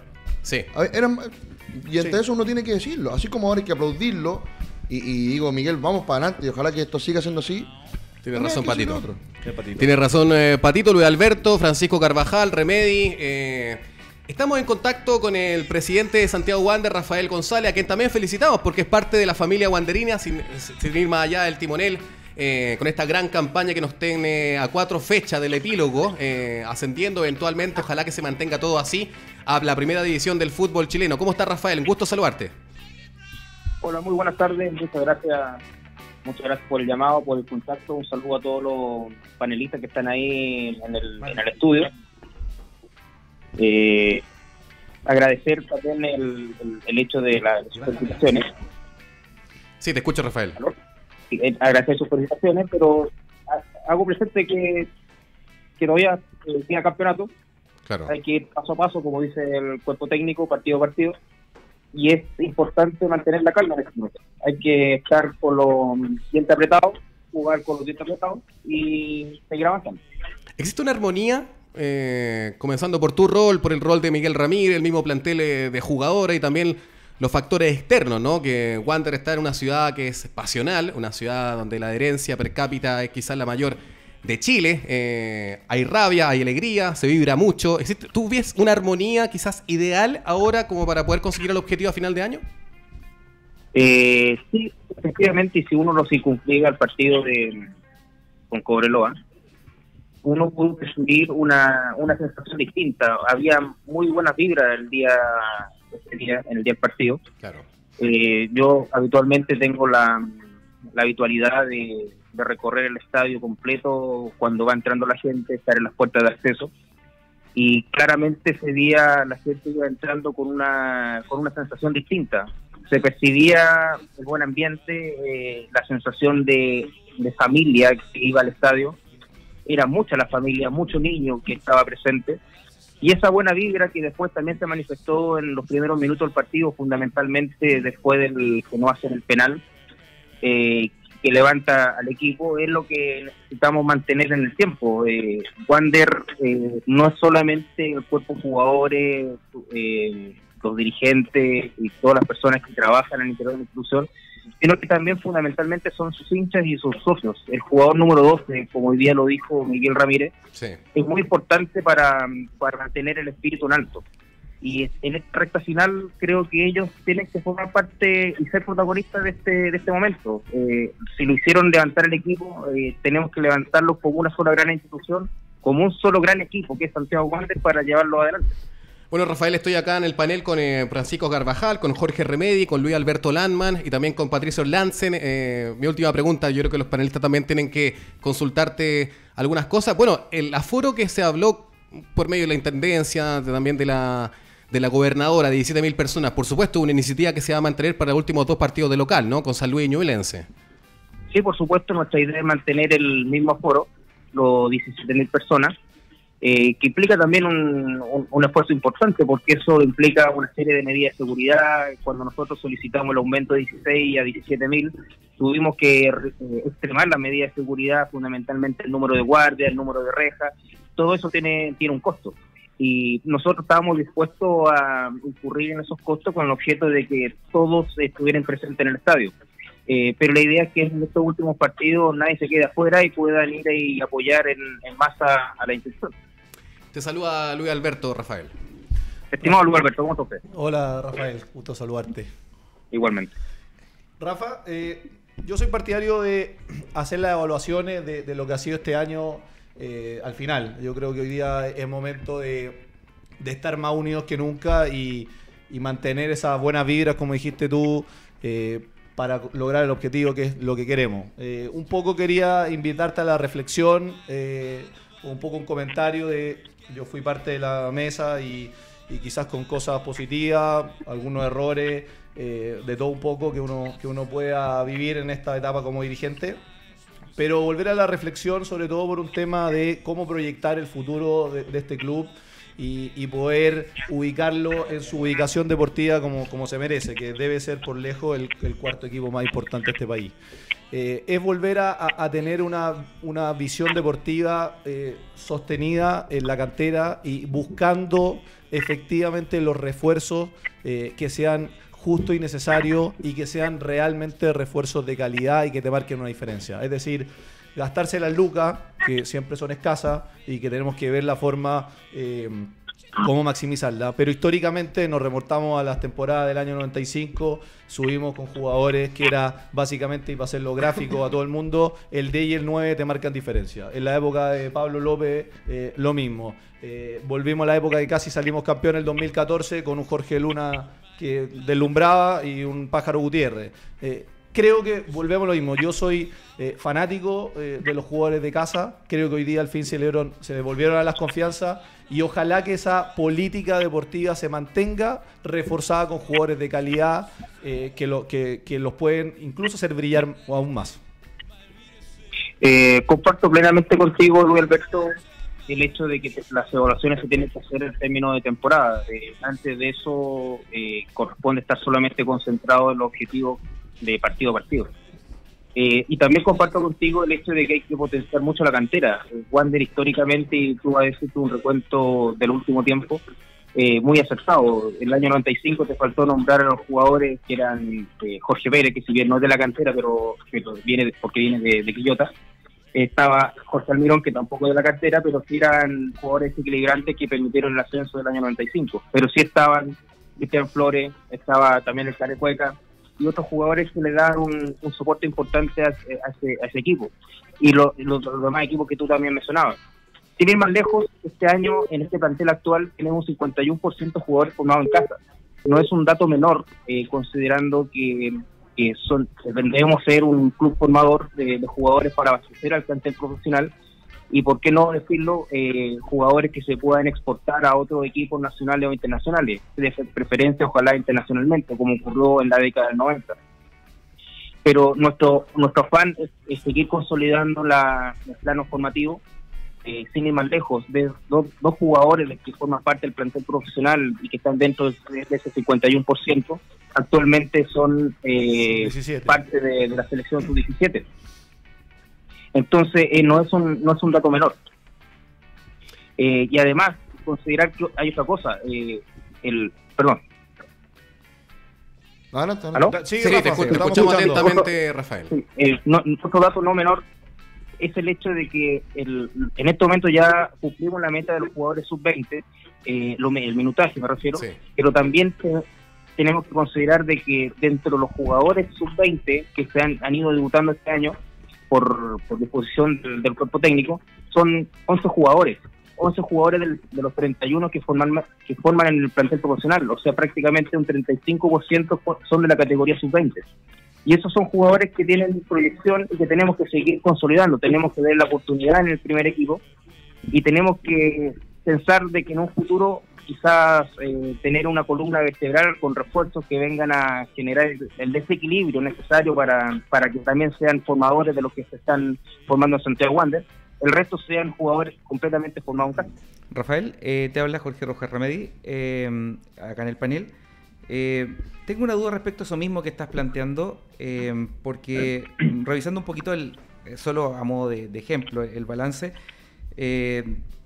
Sí. A ver, eran- y entre Sí. eso uno tiene que decirlo. Así como ahora hay que aplaudirlo. Y, y digo, Miguel, vamos para adelante y ojalá que esto siga siendo así. Tiene también hay razón, que decirlo Patito. otro. Qué patito. Tiene razón eh, Patito, Luis Alberto, Francisco Carvajal, Remedi. eh, estamos en contacto con el presidente de Santiago Wander, Rafael González, a quien también felicitamos porque es parte de la familia wanderina, sin, sin ir más allá del timonel, eh, con esta gran campaña que nos tiene a cuatro fechas del epílogo, eh, ascendiendo eventualmente, ojalá que se mantenga todo así, a la primera división del fútbol chileno. ¿Cómo está, Rafael? Un gusto saludarte. Hola, muy buenas tardes. Muchas gracias. Muchas gracias por el llamado, por el contacto. Un saludo a todos los panelistas que están ahí en el, en el estudio. Eh, agradecer también el, el, el hecho de las sus felicitaciones. Sí, te escucho, Rafael. Eh, agradecer sus felicitaciones, pero ha- hago presente que, que todavía eh, queda campeonato. Claro. Hay que ir paso a paso, como dice el cuerpo técnico, partido a partido. Y es importante mantener la calma en este momento. Hay que estar con los dientes apretados, jugar con los dientes apretados y seguir avanzando. ¿Existe una armonía, eh, comenzando por tu rol, por el rol de Miguel Ramírez, el mismo plantel eh, de jugadores y también los factores externos, ¿no? Que Wander está en una ciudad que es pasional, una ciudad donde la adherencia per cápita es quizás la mayor de Chile. Eh, hay rabia, hay alegría, se vibra mucho. ¿Existe, ¿Tú ves una armonía quizás ideal ahora como para poder conseguir el objetivo a final de año? Eh, sí, efectivamente, y si uno lo circunscribe al partido de con Cobreloa, uno pudo percibir una, una sensación distinta. Había muy buenas vibras el día, ese día en el día del partido. Claro. Eh, yo habitualmente tengo la, la habitualidad de, de recorrer el estadio completo cuando va entrando la gente, estar en las puertas de acceso. Y claramente ese día la gente iba entrando con una, con una sensación distinta. Se percibía el buen ambiente, eh, la sensación de, de familia que iba al estadio. Era mucha la familia, mucho niño que estaba presente. Y esa buena vibra que después también se manifestó en los primeros minutos del partido, fundamentalmente después del que no hacen el penal, eh, que levanta al equipo, es lo que necesitamos mantener en el tiempo. Eh, Wander eh, no es solamente el cuerpo de jugadores, eh, los dirigentes y todas las personas que trabajan en el interior de la institución, sino que también fundamentalmente son sus hinchas y sus socios. El jugador número doce, como hoy día lo dijo Miguel Ramírez, Sí. es muy importante para, para mantener el espíritu en alto. Y en esta recta final creo que ellos tienen que formar parte y ser protagonistas de este de este momento. Eh, si lo hicieron levantar el equipo, eh, tenemos que levantarlo como una sola gran institución, como un solo gran equipo que es Santiago Wander, para llevarlo adelante. Bueno, Rafael, estoy acá en el panel con eh, Francisco Carvajal, con Jorge Remedi, con Luis Alberto Landman y también con Patricio Lansen. Eh, mi última pregunta, yo creo que los panelistas también tienen que consultarte algunas cosas. Bueno, el aforo que se habló por medio de la Intendencia, de, también de la, de la gobernadora, de diecisiete mil personas, por supuesto, una iniciativa que se va a mantener para los últimos dos partidos de local, ¿no? Con San Luis y Ñublense. Sí, por supuesto, nuestra idea es mantener el mismo aforo, los diecisiete mil personas. Eh, que implica también un, un, un esfuerzo importante, porque eso implica una serie de medidas de seguridad. Cuando nosotros solicitamos el aumento de dieciséis a diecisiete mil, tuvimos que eh, extremar las medidas de seguridad, fundamentalmente el número de guardias, el número de rejas. Todo eso tiene, tiene un costo. Y nosotros estábamos dispuestos a incurrir en esos costos con el objeto de que todos estuvieran presentes en el estadio. Eh, pero la idea es que en estos últimos partidos nadie se quede afuera y puedan ir y apoyar en, en masa a la institución. Te saluda Luis Alberto, Rafael. Estimado Luis Alberto, ¿cómo está usted? Hola Rafael, gusto saludarte. Igualmente. Rafa, eh, yo soy partidario de hacer las evaluaciones de, de lo que ha sido este año eh, al final. Yo creo que hoy día es momento de, de estar más unidos que nunca y, y mantener esas buenas vibras, como dijiste tú, eh, para lograr el objetivo que es lo que queremos. Eh, un poco quería invitarte a la reflexión, eh, un poco un comentario de, yo fui parte de la mesa y, y quizás con cosas positivas, algunos errores, eh, de todo un poco que uno, que uno pueda vivir en esta etapa como dirigente, pero volver a la reflexión sobre todo por un tema de cómo proyectar el futuro de, de este club y, y poder ubicarlo en su ubicación deportiva como, como se merece, que debe ser por lejos el, el cuarto equipo más importante de este país. Eh, es volver a, a tener una, una visión deportiva eh, sostenida en la cantera y buscando efectivamente los refuerzos eh, que sean justos y necesarios y que sean realmente refuerzos de calidad y que te marquen una diferencia. Es decir, gastarse las lucas, que siempre son escasas y que tenemos que ver la forma eh, cómo maximizarla, pero históricamente nos remontamos a las temporadas del año noventa y cinco, subimos con jugadores que era básicamente, y para hacerlo gráfico a todo el mundo, el diez y el nueve te marcan diferencia. En la época de Pablo López, eh, lo mismo. Eh, volvimos a la época de casi salimos campeón en el dos mil catorce con un Jorge Luna que deslumbraba y un Pájaro Gutiérrez. Eh, Creo que volvemos a lo mismo. Yo soy eh, fanático eh, de los jugadores de casa. Creo que hoy día al fin se, le, se le volvieron a las confianzas y ojalá que esa política deportiva se mantenga reforzada con jugadores de calidad eh, que, lo, que, que los pueden incluso hacer brillar aún más. Eh, comparto plenamente contigo, Luis Alberto, el hecho de que las evaluaciones se tienen que hacer en términos de temporada. Eh, antes de eso eh, corresponde estar solamente concentrado en los objetivos de partido a partido. Eh, y también comparto contigo el hecho de que hay que potenciar mucho la cantera. Eh, Wander históricamente, y tú vas a decir un recuento del último tiempo, eh, muy acertado. En el año noventa y cinco te faltó nombrar a los jugadores que eran eh, Jorge Pérez, que si bien no es de la cantera, pero, pero viene de, porque viene de, de Quillota. Eh, estaba Jorge Almirón, que tampoco es de la cantera, pero sí eran jugadores equilibrantes que permitieron el ascenso del año noventa y cinco. Pero sí estaban Cristian Flores, estaba también el Carecueca, y otros jugadores que le dan un, un soporte importante a, a, ese, a ese equipo. Y lo, los, los demás equipos que tú también mencionabas. Sin ir más lejos, este año, en este plantel actual, tenemos un cincuenta y uno por ciento de jugadores formados en casa. No es un dato menor, eh, considerando que, que son, debemos ser un club formador de, de jugadores para abastecer al plantel profesional, y por qué no decirlo, eh, jugadores que se puedan exportar a otros equipos nacionales o internacionales, de preferencia ojalá internacionalmente, como ocurrió en la década del noventa. Pero nuestro nuestro afán es, es seguir consolidando la, el plano formativo, eh, sin ir más lejos, de dos, dos jugadores que forman parte del plantel profesional y que están dentro de, de ese cincuenta y uno por ciento, actualmente son eh, parte de, de la selección sub diecisiete. Entonces, eh, no es un no es un dato menor. Eh, y además, considerar que hay otra cosa, eh, el perdón. Adelante, ¿Aló? Sí, sí, te escucho, escuchamos atentamente, Rafael. Sí, eh, no, otro dato no menor es el hecho de que el, en este momento ya cumplimos la meta de los jugadores sub veinte, eh, lo, el minutaje me refiero, Sí. pero también te, tenemos que considerar de que dentro de los jugadores sub veinte que se han, han ido debutando este año por, por disposición del, del cuerpo técnico, son once jugadores, once jugadores del, de los treinta y uno que forman que forman en el plantel profesional, o sea, prácticamente un treinta y cinco por ciento son de la categoría sub veinte. Y esos son jugadores que tienen proyección y que tenemos que seguir consolidando, tenemos que dar la oportunidad en el primer equipo y tenemos que pensar de que en un futuro quizás eh, tener una columna vertebral con refuerzos que vengan a generar el, el desequilibrio necesario para, para que también sean formadores de los que se están formando en Santiago Wanderers. El resto sean jugadores completamente formados en casa. Rafael, eh, te habla Jorge Rojas Remedi, eh, acá en el panel. Eh, tengo una duda respecto a eso mismo que estás planteando, eh, porque revisando un poquito, el, solo a modo de, de ejemplo, el balance, eh,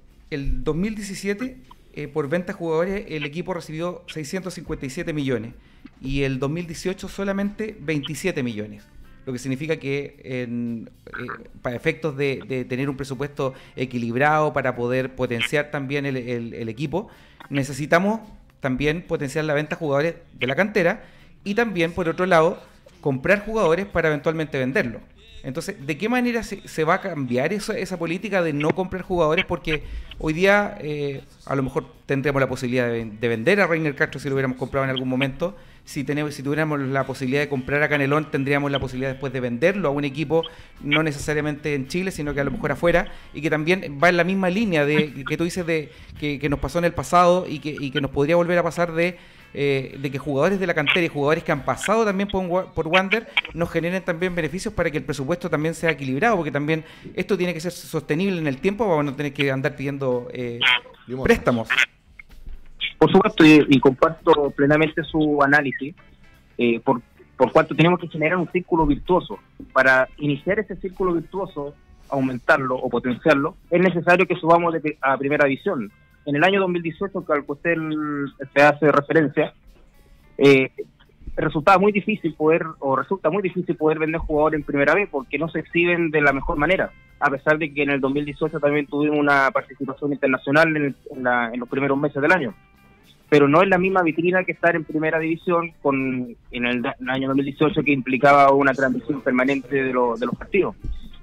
el dos mil diecisiete, eh, por venta de jugadores, el equipo recibió seiscientos cincuenta y siete millones y el dos mil dieciocho solamente veintisiete millones. Lo que significa que en, eh, para efectos de, de tener un presupuesto equilibrado para poder potenciar también el, el, el equipo, necesitamos también potenciar la venta de jugadores de la cantera y también, por otro lado, comprar jugadores para eventualmente venderlos. Entonces, ¿de qué manera se, se va a cambiar eso, esa política de no comprar jugadores? Porque hoy día eh, a lo mejor tendríamos la posibilidad de, de vender a Reiner Castro si lo hubiéramos comprado en algún momento. Si, tenemos, si tuviéramos la posibilidad de comprar a Canelón, tendríamos la posibilidad después de venderlo a un equipo, no necesariamente en Chile, sino que a lo mejor afuera, y que también va en la misma línea de que tú dices de que, que nos pasó en el pasado y que, y que nos podría volver a pasar de, eh, de que jugadores de la cantera y jugadores que han pasado también por, por Wander nos generen también beneficios para que el presupuesto también sea equilibrado, porque también esto tiene que ser sostenible en el tiempo para no tener que andar pidiendo eh, préstamos. Por supuesto, y, y comparto plenamente su análisis, eh, por, por cuanto tenemos que generar un círculo virtuoso. Para iniciar ese círculo virtuoso, aumentarlo o potenciarlo, es necesario que subamos de, a primera división. En el año dos mil dieciocho, que al que usted se hace referencia, eh, resultaba muy difícil poder, o resulta muy difícil poder vender jugadores en primera vez, porque no se exhiben de la mejor manera, a pesar de que en el dos mil dieciocho también tuvimos una participación internacional en, el, en, la, en los primeros meses del año. Pero no es la misma vitrina que estar en primera división con en el, el año dos mil dieciocho, que implicaba una transmisión permanente de, lo, de los partidos.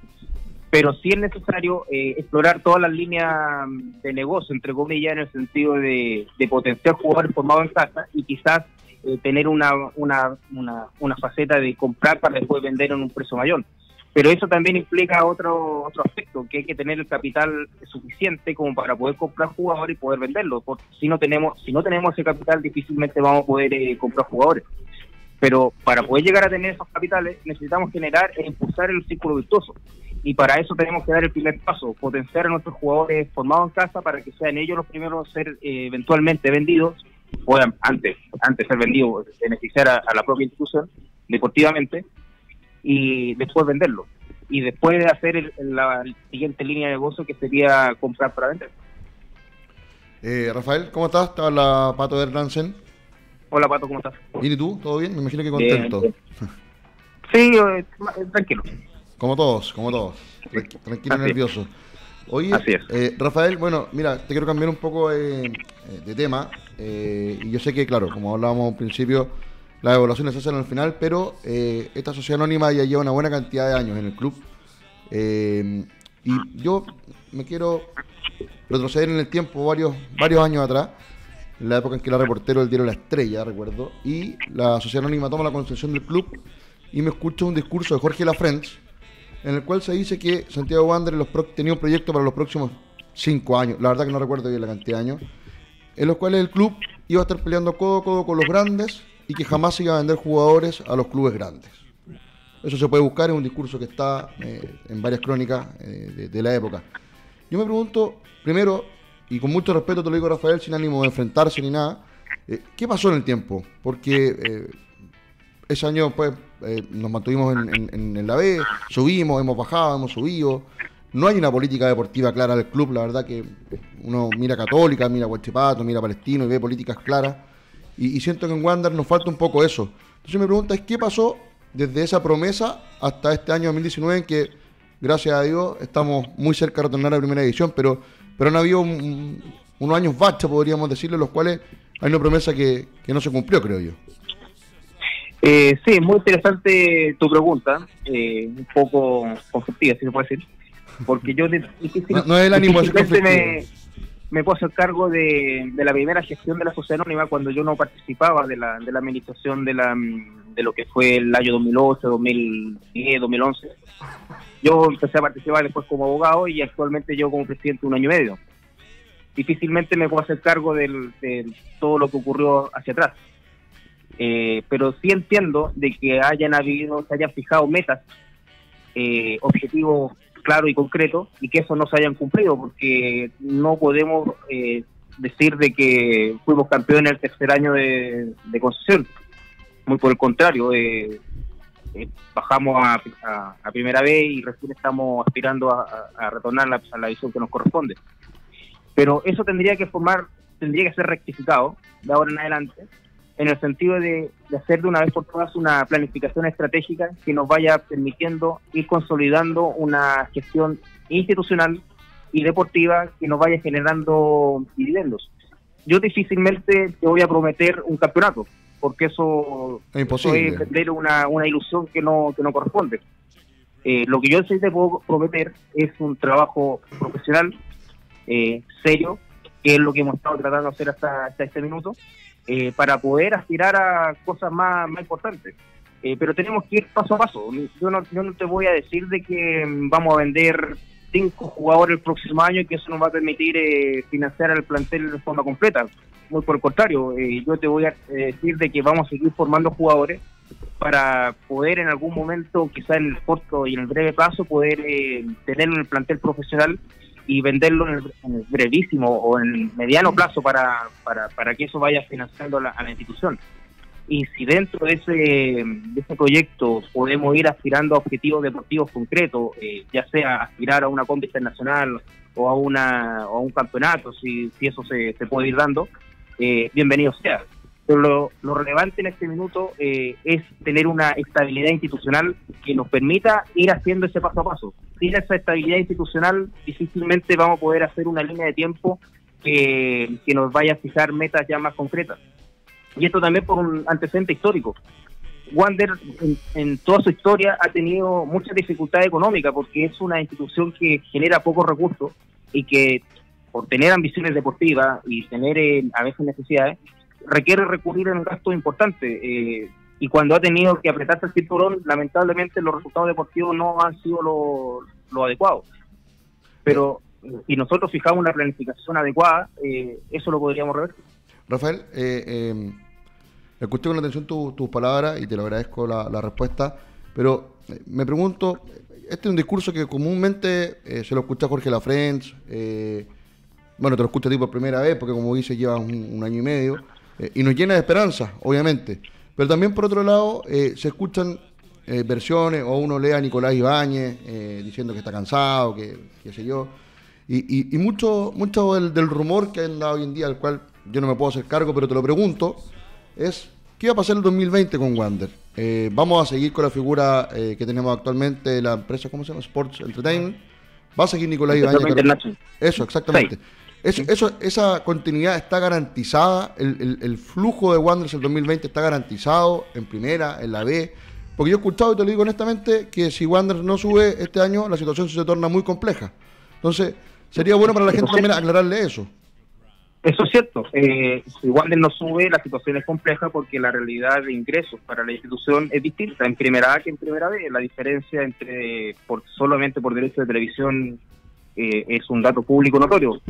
Pero sí es necesario eh, explorar todas las líneas de negocio, entre comillas, en el sentido de, de potenciar jugadores formados en casa y quizás eh, tener una, una, una, una faceta de comprar para después vender en un precio mayor. Pero eso también implica otro otro aspecto, que hay que tener el capital suficiente como para poder comprar jugadores y poder venderlos. Porque si no tenemos si no tenemos ese capital, difícilmente vamos a poder eh, comprar jugadores. Pero para poder llegar a tener esos capitales, necesitamos generar e impulsar el círculo virtuoso. Y para eso tenemos que dar el primer paso, potenciar a nuestros jugadores formados en casa para que sean ellos los primeros a ser eh, eventualmente vendidos, o antes, antes de ser vendidos, beneficiar a, a la propia institución deportivamente, y después venderlo. Y después de hacer el, la siguiente línea de negocio, que sería comprar para vender. Eh, Rafael, ¿cómo estás? Te habla Pato Hernández. Hola, Pato, ¿cómo estás? ¿Y tú? ¿Todo bien? Me imagino que contento. Bien, bien. Sí, eh, tranquilo. Como todos, como todos. Tranqu tranquilo y nervioso. Oye, Así es. Eh, Rafael, bueno, mira, te quiero cambiar un poco eh, de tema. Eh, y yo sé que, claro, como hablábamos al principio, las evaluaciones se hacen al final, pero eh, esta sociedad anónima ya lleva una buena cantidad de años en el club. Eh, y yo me quiero retroceder en el tiempo varios, varios años atrás, en la época en que era reportero del diario La Estrella, recuerdo, y la sociedad anónima toma la concesión del club y me escucho un discurso de Jorge Lafrentz, en el cual se dice que Santiago Wanderers los pro tenía un proyecto para los próximos cinco años, la verdad que no recuerdo bien la cantidad de años, en los cuales el club iba a estar peleando codo a codo con los grandes y que jamás se iba a vender jugadores a los clubes grandes. Eso se puede buscar en un discurso que está eh, en varias crónicas eh, de, de la época. yo me pregunto, primero, y con mucho respeto te lo digo, Rafael, sin ánimo de enfrentarse ni nada, eh, ¿qué pasó en el tiempo? Porque eh, ese año pues eh, nos mantuvimos en, en, en la B, subimos, hemos bajado, hemos subido. No hay una política deportiva clara del club, la verdad que uno mira Católica, mira Huachipato, mira Palestino y ve políticas claras. Y, y siento que en Wander nos falta un poco eso. Entonces mi pregunta es, ¿qué pasó desde esa promesa hasta este año dos mil diecinueve en que, gracias a Dios, estamos muy cerca de retornar a la primera división, pero, pero han habido un, un, unos años bacha, podríamos decirle, los cuales hay una promesa que, que no se cumplió, creo yo? Eh, sí, muy interesante tu pregunta, eh, un poco conflictiva, si se puede decir, porque yo de, difícil, no, no es el ánimo de ser me, me puedo hacer cargo de, de la primera gestión de la Sociedad Anónima cuando yo no participaba de la, de la administración de, la, de lo que fue el año dos mil ocho, dos mil diez, dos mil once. Yo empecé a participar después como abogado y actualmente yo como presidente un año y medio. Difícilmente me puedo hacer cargo de todo lo que ocurrió hacia atrás. Eh, pero sí entiendo de que hayan habido, se hayan fijado metas, eh, objetivos claros y concretos, y que eso no se hayan cumplido, porque no podemos eh, decir de que fuimos campeones el tercer año de, de concesión. Muy por el contrario, eh, eh, bajamos a, a, a primera vez y recién estamos aspirando a, a, a retornar la, a la división que nos corresponde. Pero eso tendría que formar, tendría que ser rectificado de ahora en adelante, en el sentido de, de hacer de una vez por todas una planificación estratégica que nos vaya permitiendo ir consolidando una gestión institucional y deportiva que nos vaya generando dividendos. Yo difícilmente te voy a prometer un campeonato, porque eso es imposible. Eso es vender una, una ilusión que no, que no corresponde. Eh, lo que yo sí te puedo prometer es un trabajo profesional, eh, serio, que es lo que hemos estado tratando de hacer hasta, hasta este minuto, Eh, para poder aspirar a cosas más, más importantes. Eh, pero tenemos que ir paso a paso. Yo no, yo no te voy a decir de que vamos a vender cinco jugadores el próximo año y que eso nos va a permitir eh, financiar el plantel de forma completa. Muy por el contrario, eh, yo te voy a eh, decir de que vamos a seguir formando jugadores para poder en algún momento, quizá en el corto y en el breve plazo, poder eh, tenerlo en el plantel profesional y venderlo en el, en el brevísimo o en el mediano plazo para, para, para que eso vaya financiando a la, a la institución. Y si dentro de ese, de ese proyecto podemos ir aspirando a objetivos deportivos concretos, eh, ya sea aspirar a una Copa Internacional o a una o a un campeonato, si, si eso se, se puede ir dando, eh, bienvenido sea. Pero lo, lo relevante en este minuto eh, es tener una estabilidad institucional que nos permita ir haciendo ese paso a paso. Sin esa estabilidad institucional difícilmente vamos a poder hacer una línea de tiempo que, que nos vaya a fijar metas ya más concretas. Y esto también por un antecedente histórico. Wander en, en toda su historia ha tenido mucha dificultad económica porque es una institución que genera pocos recursos y que por tener ambiciones deportivas y tener eh, a veces necesidades, requiere recurrir en un gasto importante. Eh, y cuando ha tenido que apretarse el cinturón, lamentablemente los resultados deportivos no han sido lo, lo adecuados. Pero si nosotros fijamos una planificación adecuada, eh, eso lo podríamos revertir. Rafael, eh, eh, escuché con atención tus tu palabras y te lo agradezco la, la respuesta, pero eh, me pregunto, este es un discurso que comúnmente eh, se lo escucha a Jorge Lafrentz, eh, bueno, te lo escucho a ti por primera vez, porque como dice, llevas un, un año y medio, eh, y nos llena de esperanza, obviamente, pero también por otro lado eh, se escuchan eh, versiones, o uno lee a Nicolás Ibáñez eh, diciendo que está cansado, que qué sé yo, y, y, y mucho, mucho del, del rumor que anda hoy en día, al cual yo no me puedo hacer cargo, pero te lo pregunto, es ¿qué va a pasar el dos mil veinte con Wander? Eh, ¿Vamos a seguir con la figura eh, que tenemos actualmente de la empresa, ¿cómo se llama? Sports Entertainment. ¿Va a seguir Nicolás Ibáñez? Eso, exactamente. Sí. Eso, eso, esa continuidad está garantizada, el, el, el flujo de Wanderers el dos mil veinte está garantizado en primera, en la B, porque yo he escuchado, y te lo digo honestamente, que si Wanderers no sube este año, la situación se torna muy compleja. Entonces, sería bueno para la gente también aclararle eso. Eso es cierto. Eh, si Wander no sube, la situación es compleja porque la realidad de ingresos para la institución es distinta en primera A que en primera B. La diferencia entre por solamente por derechos de televisión eh, es un dato público notorio.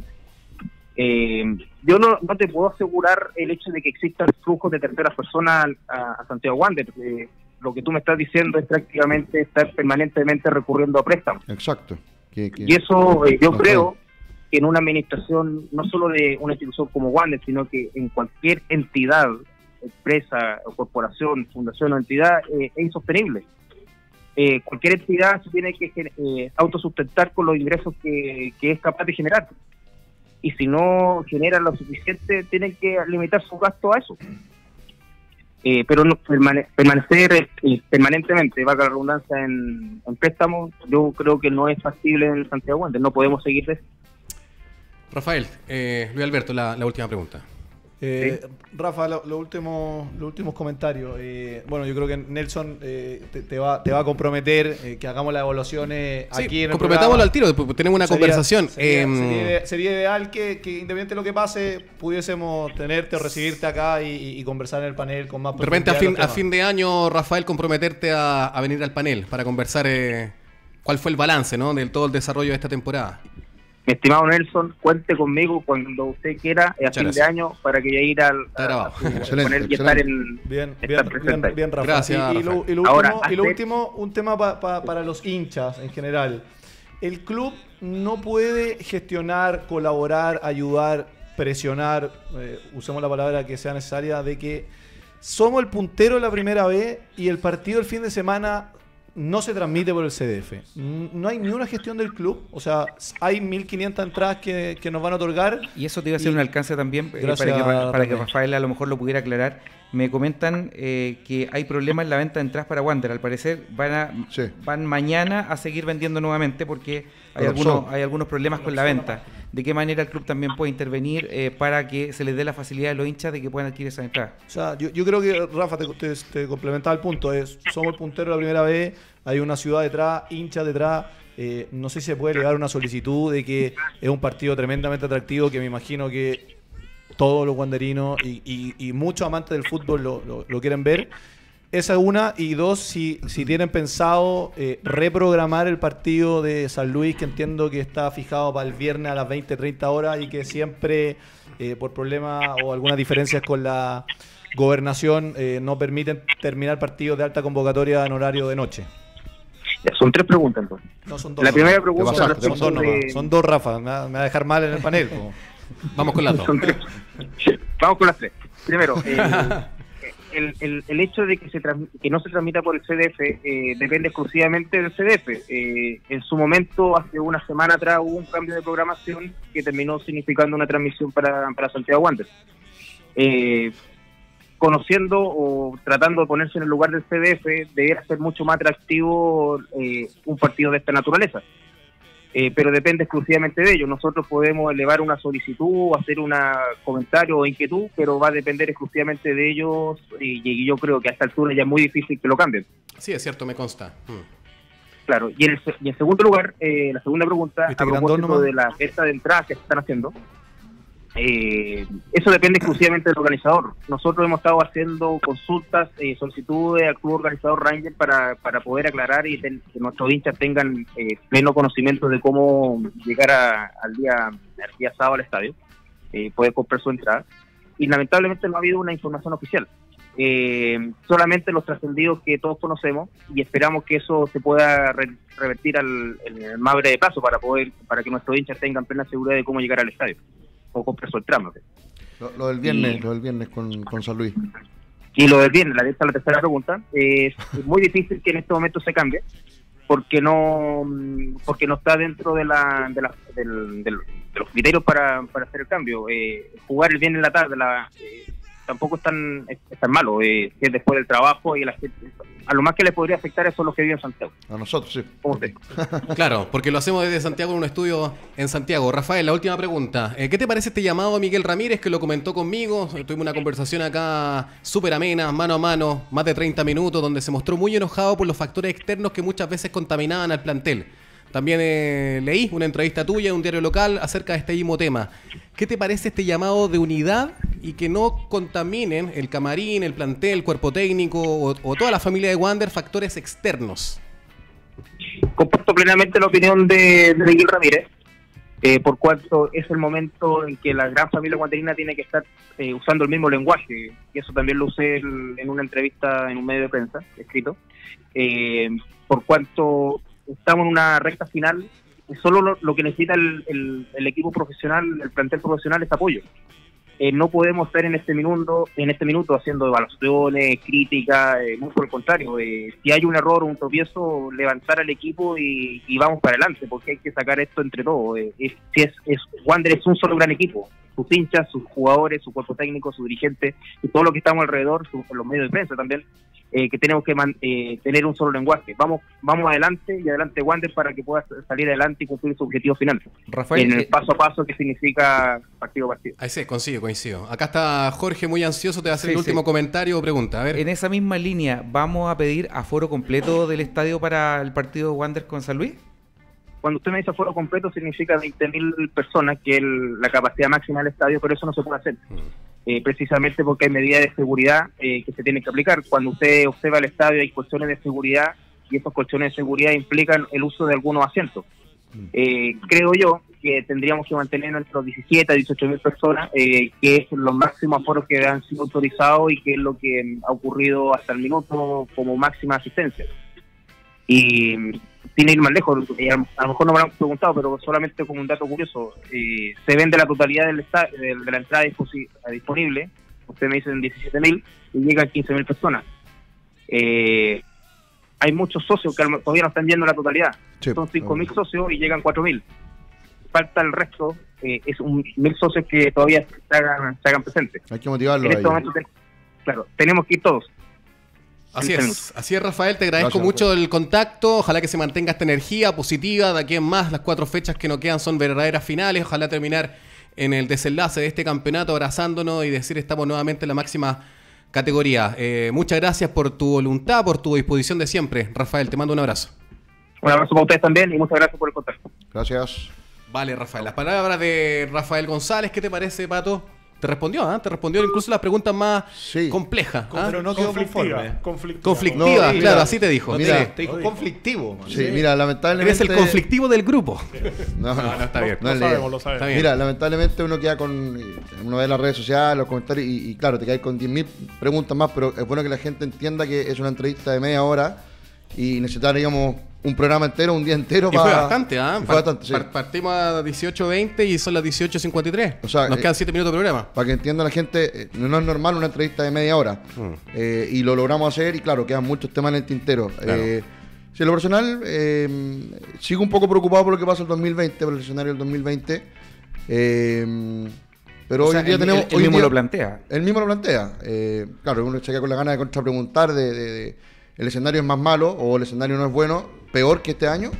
Eh, yo no, no te puedo asegurar el hecho de que existan flujos de terceras personas a, a Santiago Wander. Eh, lo que tú me estás diciendo es prácticamente estar permanentemente recurriendo a préstamos. Exacto. Que, que... Y eso eh, yo no creo... que en una administración, no solo de una institución como Wander, sino que en cualquier entidad, empresa, o corporación, fundación o entidad, eh, es insostenible. Eh, cualquier entidad se tiene que eh, autosustentar con los ingresos que, que es capaz de generar. Y si no genera lo suficiente, tienen que limitar su gasto a eso. Eh, pero no, permane permanecer eh, permanentemente, valga la redundancia, en, en préstamos, yo creo que no es factible en el Santiago Wander. No podemos seguir de eso. Rafael, eh, Luis Alberto, la, la última pregunta. Eh, Sí. Rafa, lo, lo último, los últimos comentarios. Eh, bueno, yo creo que Nelson eh, te, te, va, te va a comprometer eh, que hagamos las evaluaciones Sí, aquí en el comprometámoslo programa. al tiro, después tenemos una Sería- conversación. Sería, Em, sería- sería ideal que, que independientemente de lo que pase, pudiésemos tenerte o recibirte acá y, y- y conversar en el panel con más de repente a profundidad fin, los a temas. fin de año, Rafael, comprometerte a, a venir al panel para conversar eh, cuál fue el balance, ¿no?, de todo el desarrollo de esta temporada. Mi estimado Nelson, cuente conmigo cuando usted quiera, eh, a Muchas fin gracias. de año, para que ya ir al, Está grabado. a su Excelente, panel y estar excelente. en... Bien, estar bien, presente bien, ahí. bien, Rafa. Gracias, Y, y lo, Rafael. y lo Ahora, último, y lo hacer- último, un tema pa- pa- para los hinchas en general. El club no puede gestionar, colaborar, ayudar, presionar, eh, usemos la palabra que sea necesaria, de que somos el puntero de la primera vez y el partido el fin de semana no se transmite por el C D F. N- No hay ni una gestión del club. O sea, hay mil quinientas entradas que, que nos van a otorgar. Y eso te iba a hacer Y- un alcance también, eh, Gracias, para, que, Ra- para que Rafael. Rafael a lo mejor lo pudiera aclarar. Me comentan eh, que hay problemas en la venta de entradas para Wander. Al parecer van, a, Sí. van mañana a seguir vendiendo nuevamente porque hay Colapsó. algunos, hay algunos problemas con la venta. ¿De qué manera el club también puede intervenir eh, para que se les dé la facilidad a los hinchas de que puedan adquirir esas entradas? O sea, yo, yo creo que, Rafa, te, te, te complementaba el punto. Es, somos el puntero la primera vez, hay una ciudad detrás, hinchas detrás. Eh, no sé si se puede elevar una solicitud de que es un partido tremendamente atractivo, que me imagino que todos los wanderinos y, y- y muchos amantes del fútbol lo, lo- lo quieren ver. Esa es una. Y dos, si, si tienen pensado eh, reprogramar el partido de San Luis, que entiendo que está fijado para el viernes a las veinte, treinta horas y que siempre, eh, por problemas o algunas diferencias con la gobernación, eh, no permiten terminar partidos de alta convocatoria en horario de noche. Ya, son tres preguntas entonces. No, son dos. La nomás. primera pregunta pasaste, respecto Son dos, nomás. de- Son dos, Rafa. Me va, me va a dejar mal en el panel. po. Vamos con las dos. Son tres. Vamos con las tres. Primero, eh, el, el, el hecho de que, se trans- que no se transmita por el C D F eh, depende exclusivamente del C D F. Eh, en su momento, hace una semana atrás, hubo un cambio de programación que terminó significando una transmisión para, para Santiago Wander. Eh, conociendo o tratando de ponerse en el lugar del C D F, debería ser mucho más atractivo eh, un partido de esta naturaleza. Eh, pero depende exclusivamente de ellos. Nosotros podemos elevar una solicitud, hacer un comentario o inquietud, pero va a depender exclusivamente de ellos y, y yo creo que a esta altura ya es muy difícil que lo cambien. Sí, es cierto, me consta. Mm. Claro, y en, el, y en segundo lugar, eh, la segunda pregunta, a ¿Viste que eran dos propósito nomás? de la venta de entradas que se están haciendo, eh, eso depende exclusivamente del organizador. Nosotros hemos estado haciendo consultas, eh, solicitudes al club organizador Ranger para, para poder aclarar y ten- que nuestros hinchas tengan eh, pleno conocimiento de cómo llegar a- al día al día sábado al estadio, eh, poder comprar su entrada. Y lamentablemente no ha habido una información oficial. Eh, solamente los trascendidos que todos conocemos y esperamos que eso se pueda re- revertir al, en el más breve plazo para poder para que nuestros hinchas tengan plena seguridad de cómo llegar al estadio o comprar su entrada. Lo, lo del viernes, Y- lo del viernes con, con San Luis. Y lo del viernes, la, esta es la tercera pregunta, eh, es muy difícil que en este momento se cambie porque no porque no está dentro de la, de, la del, del, de los criterios para, para hacer el cambio. Eh, jugar el viernes en la tarde la, eh, tampoco es tan, es, es tan malo, eh, si es después del trabajo y la gente, a lo más que les podría afectar eso a los que viven en Santiago. A nosotros, sí. ¿Cómo usted? Claro, porque lo hacemos desde Santiago en un estudio en Santiago. Rafael, la última pregunta. Eh, ¿Qué te parece este llamado a Miguel Ramírez que lo comentó conmigo? Tuvimos una conversación acá súper amena, mano a mano, más de treinta minutos, donde se mostró muy enojado por los factores externos que muchas veces contaminaban al plantel. También eh, leí una entrevista tuya en un diario local acerca de este mismo tema. ¿Qué te parece este llamado de unidad y que no contaminen el camarín, el plantel, el cuerpo técnico o, o toda la familia de Wander factores externos? Comparto plenamente la opinión de, de Miguel Ramírez, eh, por cuanto es el momento en que la gran familia guanderina tiene que estar eh, usando el mismo lenguaje, y eso también lo usé el- en una entrevista en un medio de prensa, escrito, eh, por cuanto estamos en una recta final solo lo, lo que necesita el, el, el equipo profesional, el plantel profesional es apoyo. Eh, no podemos estar en este minuto, en este minuto haciendo evaluaciones, críticas, eh, muy por el contrario. Eh, si hay un error o un tropiezo, levantar al equipo y, y vamos para adelante, porque hay que sacar esto entre todos. Eh, es, si es, es, Wander es un solo gran equipo. Sus hinchas, sus jugadores, su cuerpo técnico, su dirigente y todo lo que estamos alrededor, su, los medios de prensa también, eh, que tenemos que man, eh, tener un solo lenguaje. Vamos vamos adelante y adelante Wander para que pueda salir adelante y cumplir su objetivo final. Rafael, en el eh, paso a paso que significa partido a partido. Ahí sí, coincido, coincido. Acá está Jorge muy ansioso, te va a hacer Sí, el último sí. comentario o pregunta. A ver. En esa misma línea, ¿vamos a pedir aforo completo del estadio para el partido Wander con San Luis? Cuando usted me dice aforo completo significa veinte mil personas, que es el, la capacidad máxima del estadio, pero eso no se puede hacer. Eh, precisamente porque hay medidas de seguridad eh, que se tienen que aplicar. Cuando usted observa el estadio hay colchones de seguridad y esos colchones de seguridad implican el uso de algunos asientos. Eh, creo yo que tendríamos que mantener entre los diecisiete a dieciocho mil personas, eh, que es los máximos aforos que han sido autorizados y que es lo que ha ocurrido hasta el minuto como máxima asistencia. Y sin ir más lejos, eh, a, a lo mejor no me lo han preguntado, pero solamente como un dato curioso, eh, se vende la totalidad del esta, de, de la entrada disponible, usted me dice en diecisiete mil y llegan quince mil personas. Eh, hay muchos socios que todavía no están viendo la totalidad, Sí, son cinco mil bueno. socios y llegan cuatro mil. Falta el resto, eh, es un mil socios que todavía se hagan, se hagan presentes. Hay que motivarlo. En este ahí. momento, ten- claro, tenemos que ir todos. Así quince es, así es, Rafael, te agradezco Gracias, mucho el contacto, ojalá que se mantenga esta energía positiva, de aquí en más, las cuatro fechas que nos quedan son verdaderas finales, ojalá terminar en el desenlace de este campeonato abrazándonos y decir estamos nuevamente en la máxima categoría. Eh, muchas gracias por tu voluntad, por tu disposición de siempre, Rafael, te mando un abrazo. Un abrazo para ustedes también y muchas gracias por el contacto. Gracias. Vale, Rafael, las palabras de Rafael González, ¿qué te parece, Pato? Te respondió, ¿ah? Te respondió incluso las preguntas más Sí. complejas. ¿ah? Pero no quedó conforme. Conflictiva, conflictiva. Conflictiva, No, mira, claro, así te dijo. mira, Sí. Te dijo conflictivo. man. Sí, mira, lamentablemente. Eres el conflictivo del grupo. No, No, no, está bien. no Lo es la idea. sabemos, lo sabemos. Está bien. Mira, lamentablemente uno queda con. Uno ve las redes sociales, los comentarios, y, y claro, te caes con diez mil preguntas más, pero es bueno que la gente entienda que es una entrevista de media hora y necesitaríamos un programa entero, un día entero Y para. fue bastante, ¿ah? y fue Par- bastante, sí. par- Partimos a dieciocho veinte y son las dieciocho cincuenta y tres. O sea, Nos eh, quedan siete minutos de programa. Para que entienda la gente, eh, no es normal una entrevista de media hora. Mm. Eh, y lo logramos hacer y claro, quedan muchos temas en el tintero. Claro. Eh, si en lo personal, eh, sigo un poco preocupado por lo que pasa el dos mil veinte, por el escenario del dos mil veinte. Eh, pero O hoy sea, en día él- tenemos... él- él hoy en mismo día- lo plantea. Él mismo lo plantea. Eh, claro, uno se queda con la gana de contrapreguntar de, de- de el escenario es más malo o el escenario no es bueno, peor que este año.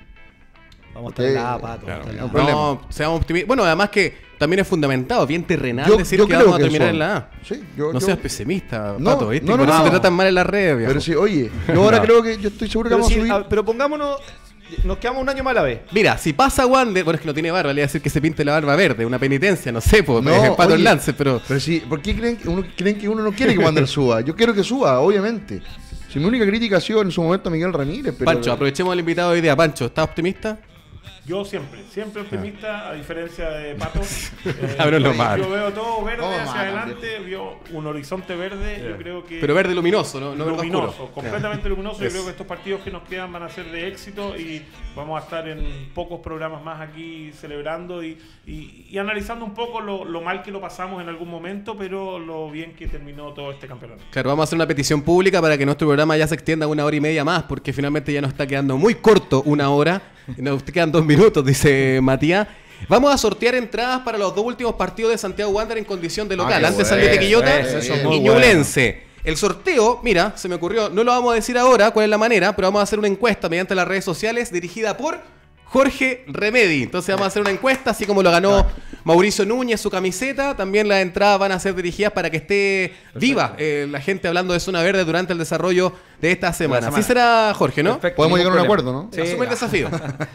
Vamos a Porque- estar en la pato. Claro. vamos a estar en un la- problema. No, seamos optimistas. Bueno, además que también es fundamentado, bien terrenal Yo- decir yo que creo vamos a que terminar son. en la A. Sí, yo- no yo- seas pesimista, No, Pato, ¿viste? no, no, Por eso no. te tratan mal en las redes, viejo. Pero sí, oye, yo ahora No. creo que yo estoy seguro que Pero, vamos sí, a subir. a- pero pongámonos, nos quedamos un año más a la vez. Mira, si pasa Wander, bueno, es que no tiene barba, le voy a decir que se pinte la barba verde, una penitencia, no sé, pues, No, es Pato oye, Lance, pero... Pero sí, ¿por qué creen que uno, creen que uno no quiere que Wander suba? Yo quiero que suba, obviamente. Si mi única crítica ha sido en su momento a Miguel Ramírez, pero... Pancho, aprovechemos el invitado hoy día. Pancho, ¿estás optimista? Yo siempre, siempre optimista, a diferencia de Pato. Eh, Cabrón, lo yo malo. veo todo verde No, hacia malo, adelante, veo un horizonte verde, yo creo que... Pero verde luminoso, ¿no? No verde luminoso, oscuro. completamente luminoso. Yo Eso. creo que estos partidos que nos quedan van a ser de éxito y vamos a estar en pocos programas más aquí celebrando y, y- y analizando un poco lo, lo mal que lo pasamos en algún momento, pero lo bien que terminó todo este campeonato. Claro, vamos a hacer una petición pública para que nuestro programa ya se extienda una hora y media más, porque finalmente ya nos está quedando muy corto una hora. Y nos quedan dos minutos, dice Matías. Vamos a sortear entradas para los dos últimos partidos de Santiago Wander en condición de local. qué Antes bueno, San Luis de Quillota eso, eso es y muy Ñublense. El sorteo, mira, se me ocurrió, no lo vamos a decir ahora cuál es la manera, pero vamos a hacer una encuesta mediante las redes sociales dirigida por Jorge Remedi. Entonces vamos a hacer una encuesta, así como lo ganó Mauricio Núñez su camiseta. También las entradas van a ser dirigidas para que esté viva eh, la gente hablando de Zona Verde durante el desarrollo de esta semana. semana. Así será, Jorge, ¿no? Perfecto, Podemos ningún llegar a un problema. acuerdo, ¿no? Sí. Asume el desafío.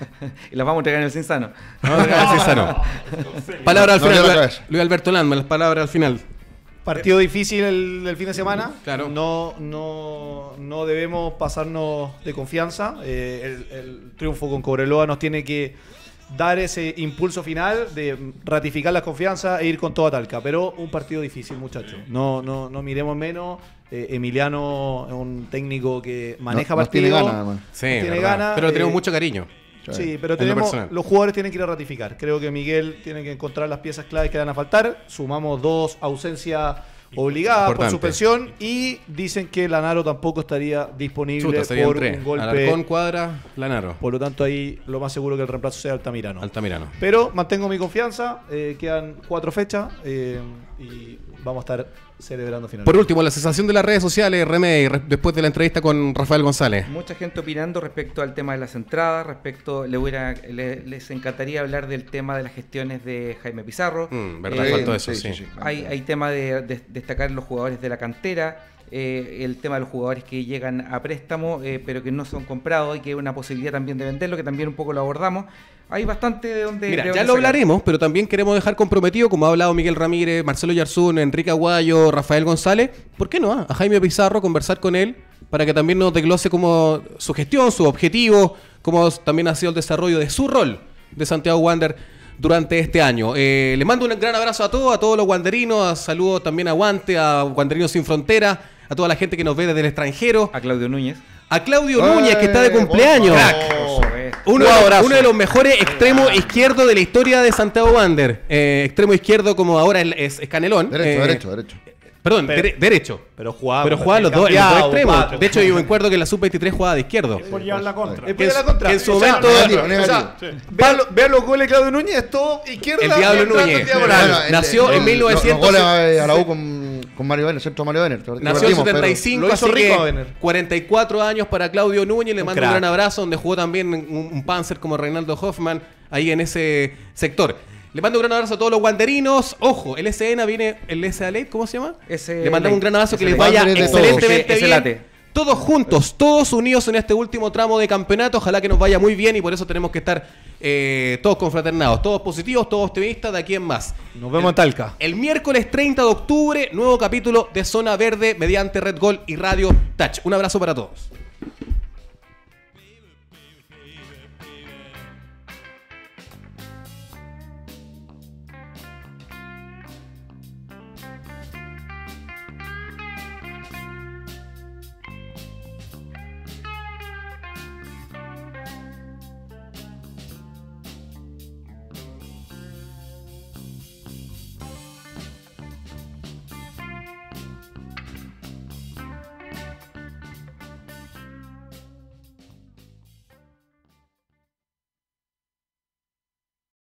Y las vamos a entregar en el Cinsano. Vamos a llegar al César. Palabra al No, no, final, no, Luis- Luis Alberto Landman, las palabras al final. Partido difícil el, el fin de semana. Claro. No, no, no debemos pasarnos de confianza. Eh, el, el triunfo con Cobreloa nos tiene que dar ese impulso final de ratificar la confianza e ir con toda Talca. Pero un partido difícil, muchachos. No, no, no miremos menos. Eh, Emiliano es un técnico que maneja No- nos partidos. tiene ganas, además. Sí, Tiene verdad. ganas, pero le tenemos eh, mucho cariño. Sí, pero En lo tenemos, personal. los jugadores tienen que ir a ratificar. Creo que Miguel tiene que encontrar las piezas claves que van a faltar. Sumamos dos ausencias obligadas por Importante. suspensión y dicen que Lanaro tampoco estaría disponible Chuta, serían por tres. un golpe. Alarcón, Cuadra, Lanaro. Por lo tanto, ahí lo más seguro que el reemplazo sea Altamirano. Altamirano. Pero mantengo mi confianza. eh, quedan cuatro fechas eh, y vamos a estar celebrando finalmente. Por último, la sensación de las redes sociales, Remey, re- después de la entrevista con Rafael González. Mucha gente opinando respecto al tema de las entradas, respecto, le hubiera, le- les encantaría hablar del tema de las gestiones de Jaime Pizarro. Mm, verdad, Eh, faltó eso, sí. Hay, hay tema de, de destacar los jugadores de la cantera, eh, el tema de los jugadores que llegan a préstamo, eh, pero que no son comprados y que hay una posibilidad también de venderlo, que también un poco lo abordamos. Hay bastante de donde... Mira, de ya dónde lo sacar. hablaremos, pero también queremos dejar comprometido, como ha hablado Miguel Ramírez, Marcelo Yarzún, Enrique Aguayo, Rafael González, ¿por qué no? ah? A Jaime Pizarro, conversar con él para que también nos desglose como su gestión, su objetivo, cómo también ha sido el desarrollo de su rol de Santiago Wander durante este año. Eh, le mando un gran abrazo a todos, a todos los wanderinos, a saludos también a Guante, a Wanderinos Sin Frontera, a toda la gente que nos ve desde el extranjero, A Claudio Núñez. a Claudio Núñez, que está de cumpleaños. Por supuesto. Uno, de los- uno de los mejores extremos izquierdos de la historia de Santiago Wander. Eh, extremo izquierdo, como ahora es, es- es Canelón. Derecho, Eh, derecho, derecho. Perdón, Pero- dere- derecho. Pero jugaba. Pero jugaban los dos, en los dos cambiado, extremos. cuatro. De hecho, yo me acuerdo que en la sub veintitrés jugaba de izquierdo. Es por llevar la contra. Es por llevar la contra. que en su O sea, momento- negativo, o negativo. sea, Sí. vean, lo- vean los goles de Claudio Núñez, todo izquierda. El Diablo entrando en Núñez. diagonal. Bueno, nació en mil novecientos. Los goles a la U con, con Mario Benner, centro Mario Benner. Nació en Perdimos, setenta y pero- cinco, lo hizo así rico a que Benner. cuarenta y cuatro años para Claudio Núñez. Le Un mando un crack. gran abrazo, donde jugó también un, un Panzer como Reinaldo Hoffman, ahí en ese sector. Le mando un gran abrazo a todos los wanderinos. Ojo, el S N viene, el S A Late, ¿cómo se llama? Ese Le mandamos un gran abrazo, que ese les vaya Wanderers de todos. excelentemente Ese- ese bien. late. Todos juntos, todos unidos en este último tramo de campeonato. Ojalá que nos vaya muy bien y por eso tenemos que estar eh, todos confraternados, todos positivos, todos optimistas de aquí en más. Nos vemos en Talca. El miércoles treinta de octubre, nuevo capítulo de Zona Verde mediante Red Gol y Radio Touch. Un abrazo para todos.